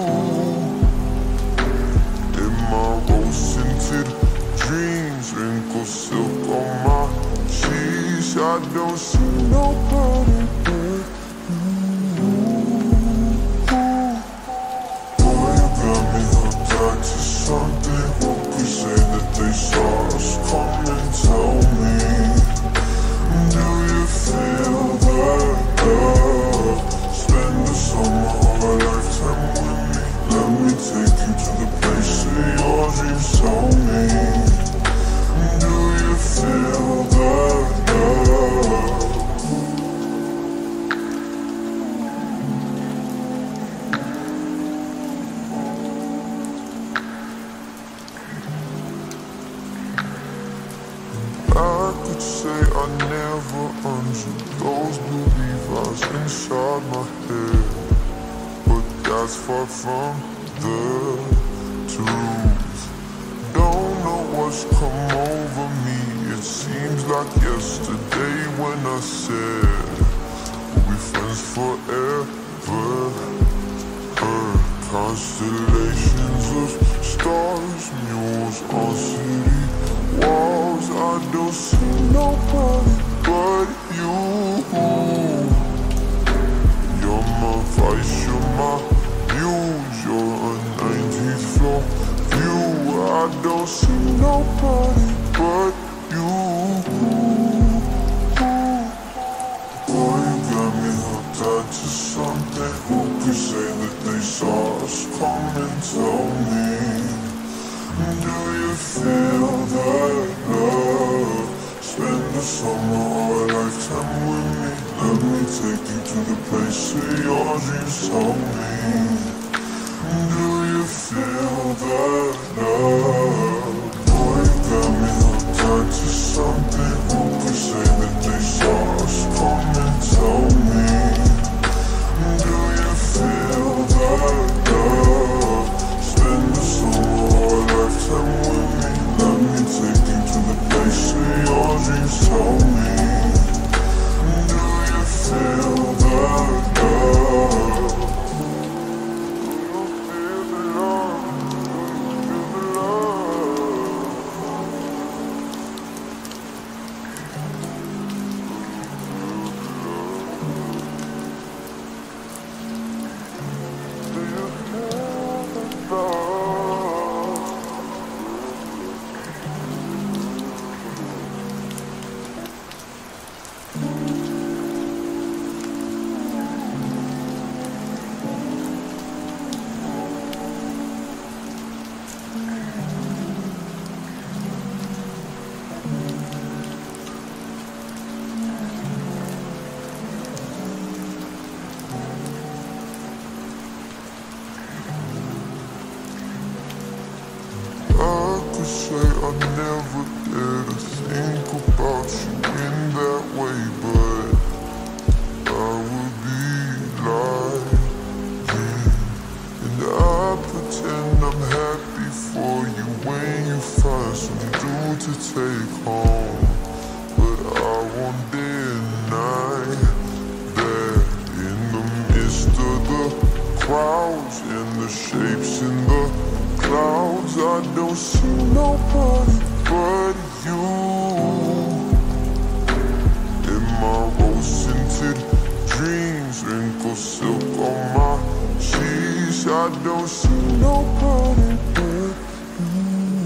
In my rose-tinted dreams, wrinkled silk on my cheeks, I don't see nobody but you. Boy, you got me hooked up to something. Who could say that they saw us coming? Tell me, do you feel that love? Spend the summer or a lifetime with me. Let me take you to the place of your dreams. Tell me, do you feel that love? I could say I never undid those believers inside my head, but that's far from the truth. Don't know what's come over me. It seems like yesterday when I said we'll be friends forever. Her constellations of stars, mules on city walls. I don't see nobody but you. You're my vice, you're my muse, you're a nineteenth floor view. I don't see nobody but you. Boy, you got me hooked up to something. Who could say that they saw us coming? Tell me, do you feel that love? Spend the summer or a lifetime with me. Let me take you to the place of your dreams. Tell me, do you feel that love? Boy, you got me to something? Who could say that they saw us coming? Tell me, do you feel that love? Spend the summer or a lifetime with me. Let me take you to the place of your dreams. Tell me, do you feel that love? I could say I never dare to think about you in that way, but I would be lying. And I pretend I'm happy for you when you find some dude to take home. But I won't deny that in the midst of the crowds and the shapes in the clouds, I don't see nobody but you. In my rose-tinted dreams, wrinkle silk on my sheets, I don't see nobody but you.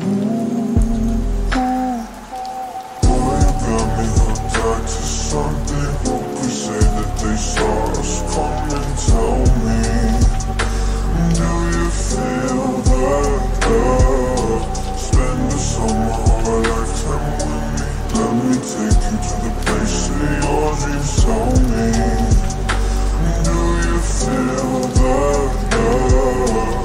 Boy, you got me hooked on to something. Who could say that they saw us coming? Tell me, do you feel that love? Spend the summer or a lifetime with me. Let me take you to the place of your dreams. Tell me, do you feel that love?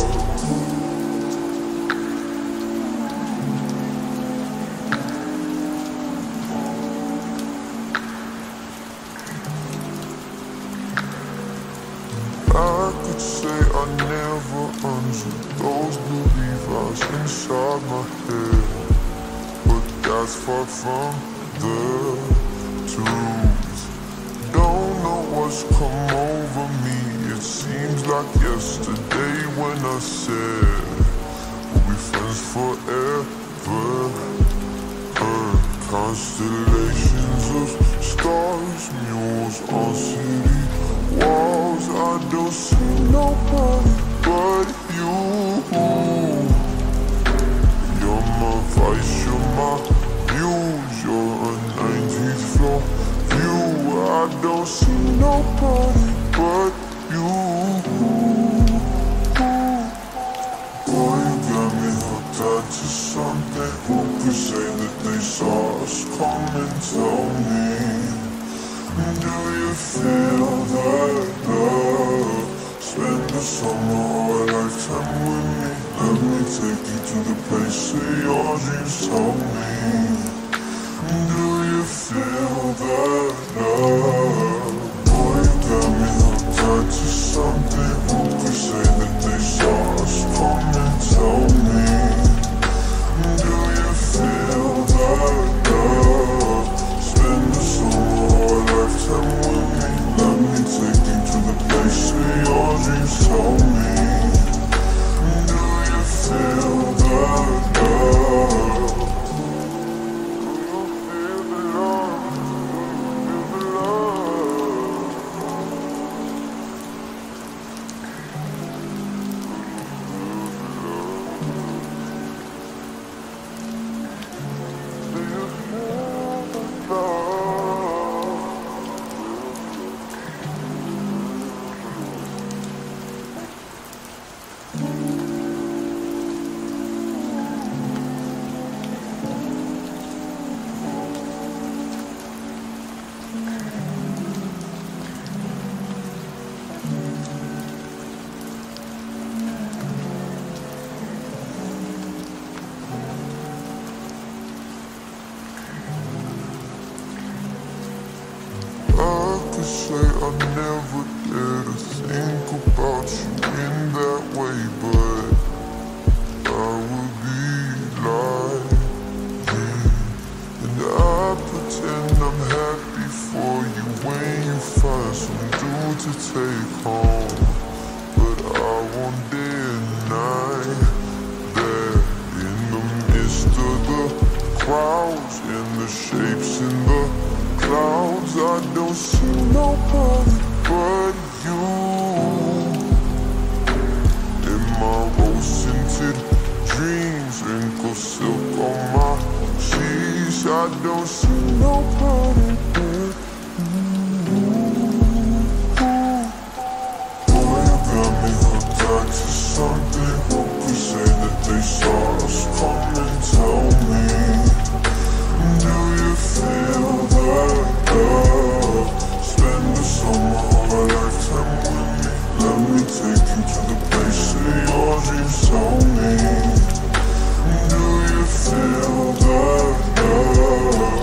I could say I never understood those believers inside my head, but that's far from the truth. Don't know what's come over me. It seems like yesterday when I said we'll be friends forever. Her constellations of stars, mules on city walls. I don't see nobody but you. You're my vice, you're my muse, you're a nineteenth floor view. I don't see nobody but you. Boy, you got me hooked on to something. Who could say that they saw us coming? Tell me, do you feel that love? Spend the summer or a lifetime with me. Let me take you to the place of your dreams. Tell me, do you feel that love? Boy, you got me hooked on to something. Who could say that they saw us coming? Tell me, do you feel that love? Spend the summer or a lifetime with me. Let me take you to the place of your dreams. Tell me, do you feel that love? could say I never dare to think about you in that way, but I would be lying. And I pretend I'm happy for you when you find some dude to take home. But I won't deny that in the midst of the crowds and the shapes in the clouds, I don't see nobody but you. In my rose-tinted dreams, wrinkle silk on my sheets, I don't see nobody but you. Boy, you got me hooked onto something. Who could say that they saw us coming? Tell me, do you feel that love? Spend the summer of a lifetime with me. Let me take you to the place of your dreams. Tell me, do you feel that love?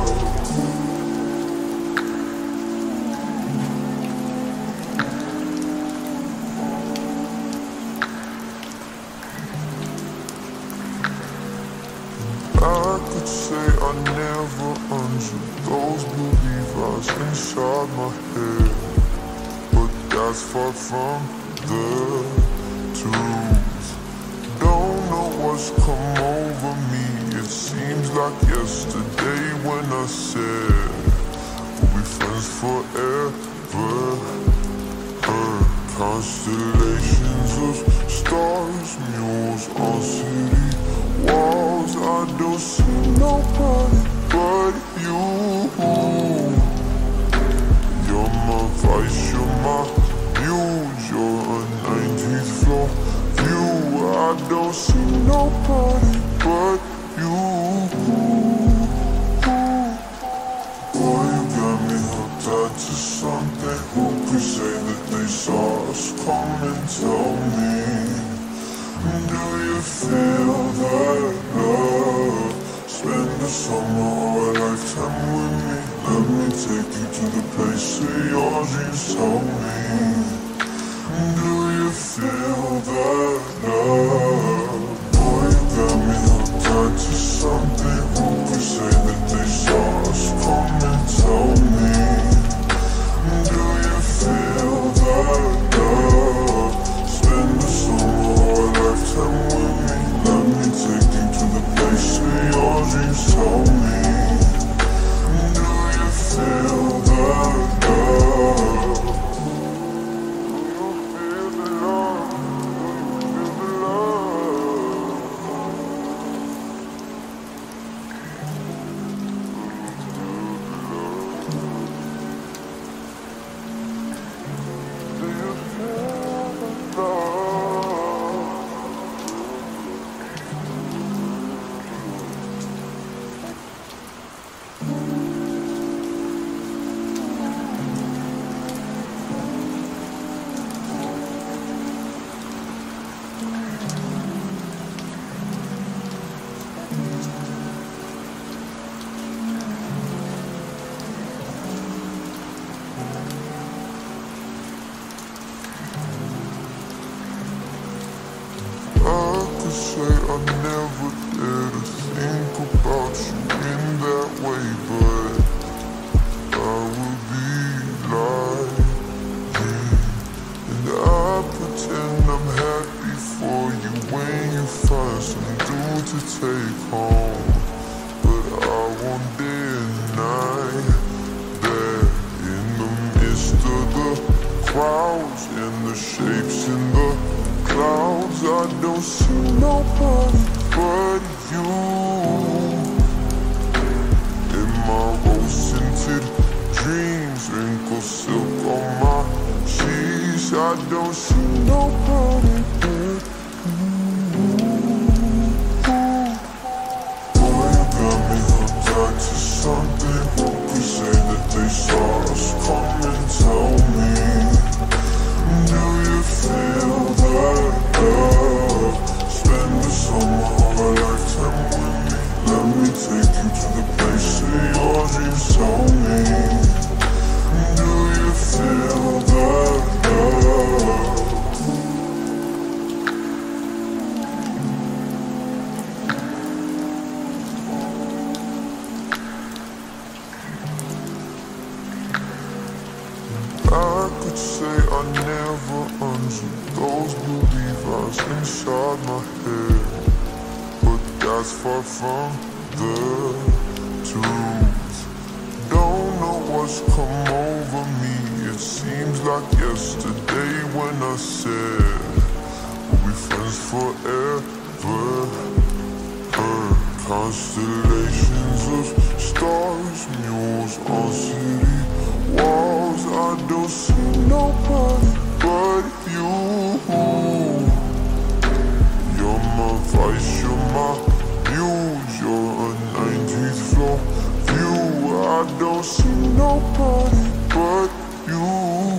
I could say I never undid those believers inside my head, but that's far from the truth. Don't know what's come over me. It seems like yesterday when I said we'll be friends forever. Her constellations of stars, mules on city walls, I don't see nobody but you. You're my vice, you're my muse, you're a nineteenth floor view. I don't see nobody but you. Boy, you got me hooked onto something. Who could say that they saw us coming? Tell me, do you feel that love? Spend the summer of a lifetime with me. Let me take you to the place of your dreams. Tell me, do you feel that love? Boy, you got me hooked onto something. Who could say that they saw us coming? Tell me, do you feel that love? Spend the summer of a lifetime with me. Let me take you to the place of your dreams. Tell me, do you feel that love? Do you feel the love? Do you feel the love? Do you feel the love? I could say I never dare to think about you in that way, but I would be lying. And I pretend I'm happy for you when you find some dude to take home. But I won't deny that in the midst of the crowds and the shapes in the clouds, I don't see nobody but you. In my rose-tinted dreams, wrinkle silk on my sheets, I don't see nobody but you. Boy, you got me hooked onto something. Who could say that they saw us coming? Tell me, do you feel that love? Spend the summer of a lifetime with me. Let me take you to the place of your dreams. Tell me, do you feel I could say I never answered those believers inside my head, but that's far from the truth. Don't know what's come over me. It seems like yesterday when I said we'll be friends forever. Her constellations of stars, mules on city walls. I don't see nobody but you. You're my vice, you're my muse, you're a nineteenth floor view. I don't see nobody but you.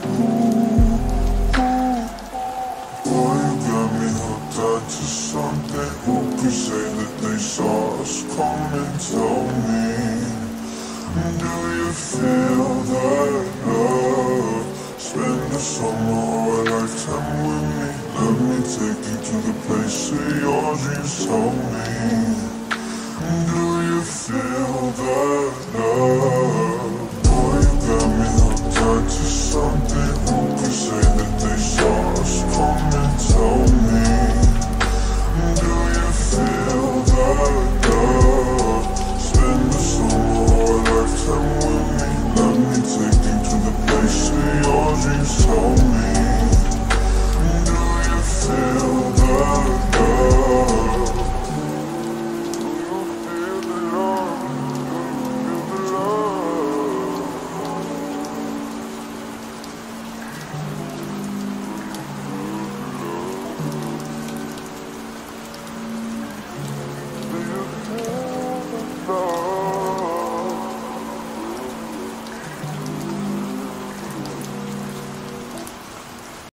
Boy, you got me hooked up to something. Who could say that they saw us coming? Tell me, do you feel that love? Spend the summer or a lifetime with me. Let me take you to the place of your dreams. Tell me, do you feel that love? Boy, you got me hooked on to something. Who could say that they saw us coming? Tell me, do you feel that love? Spend the summer or a lifetime with me. Let me take you to the place of your dreams. Tell me.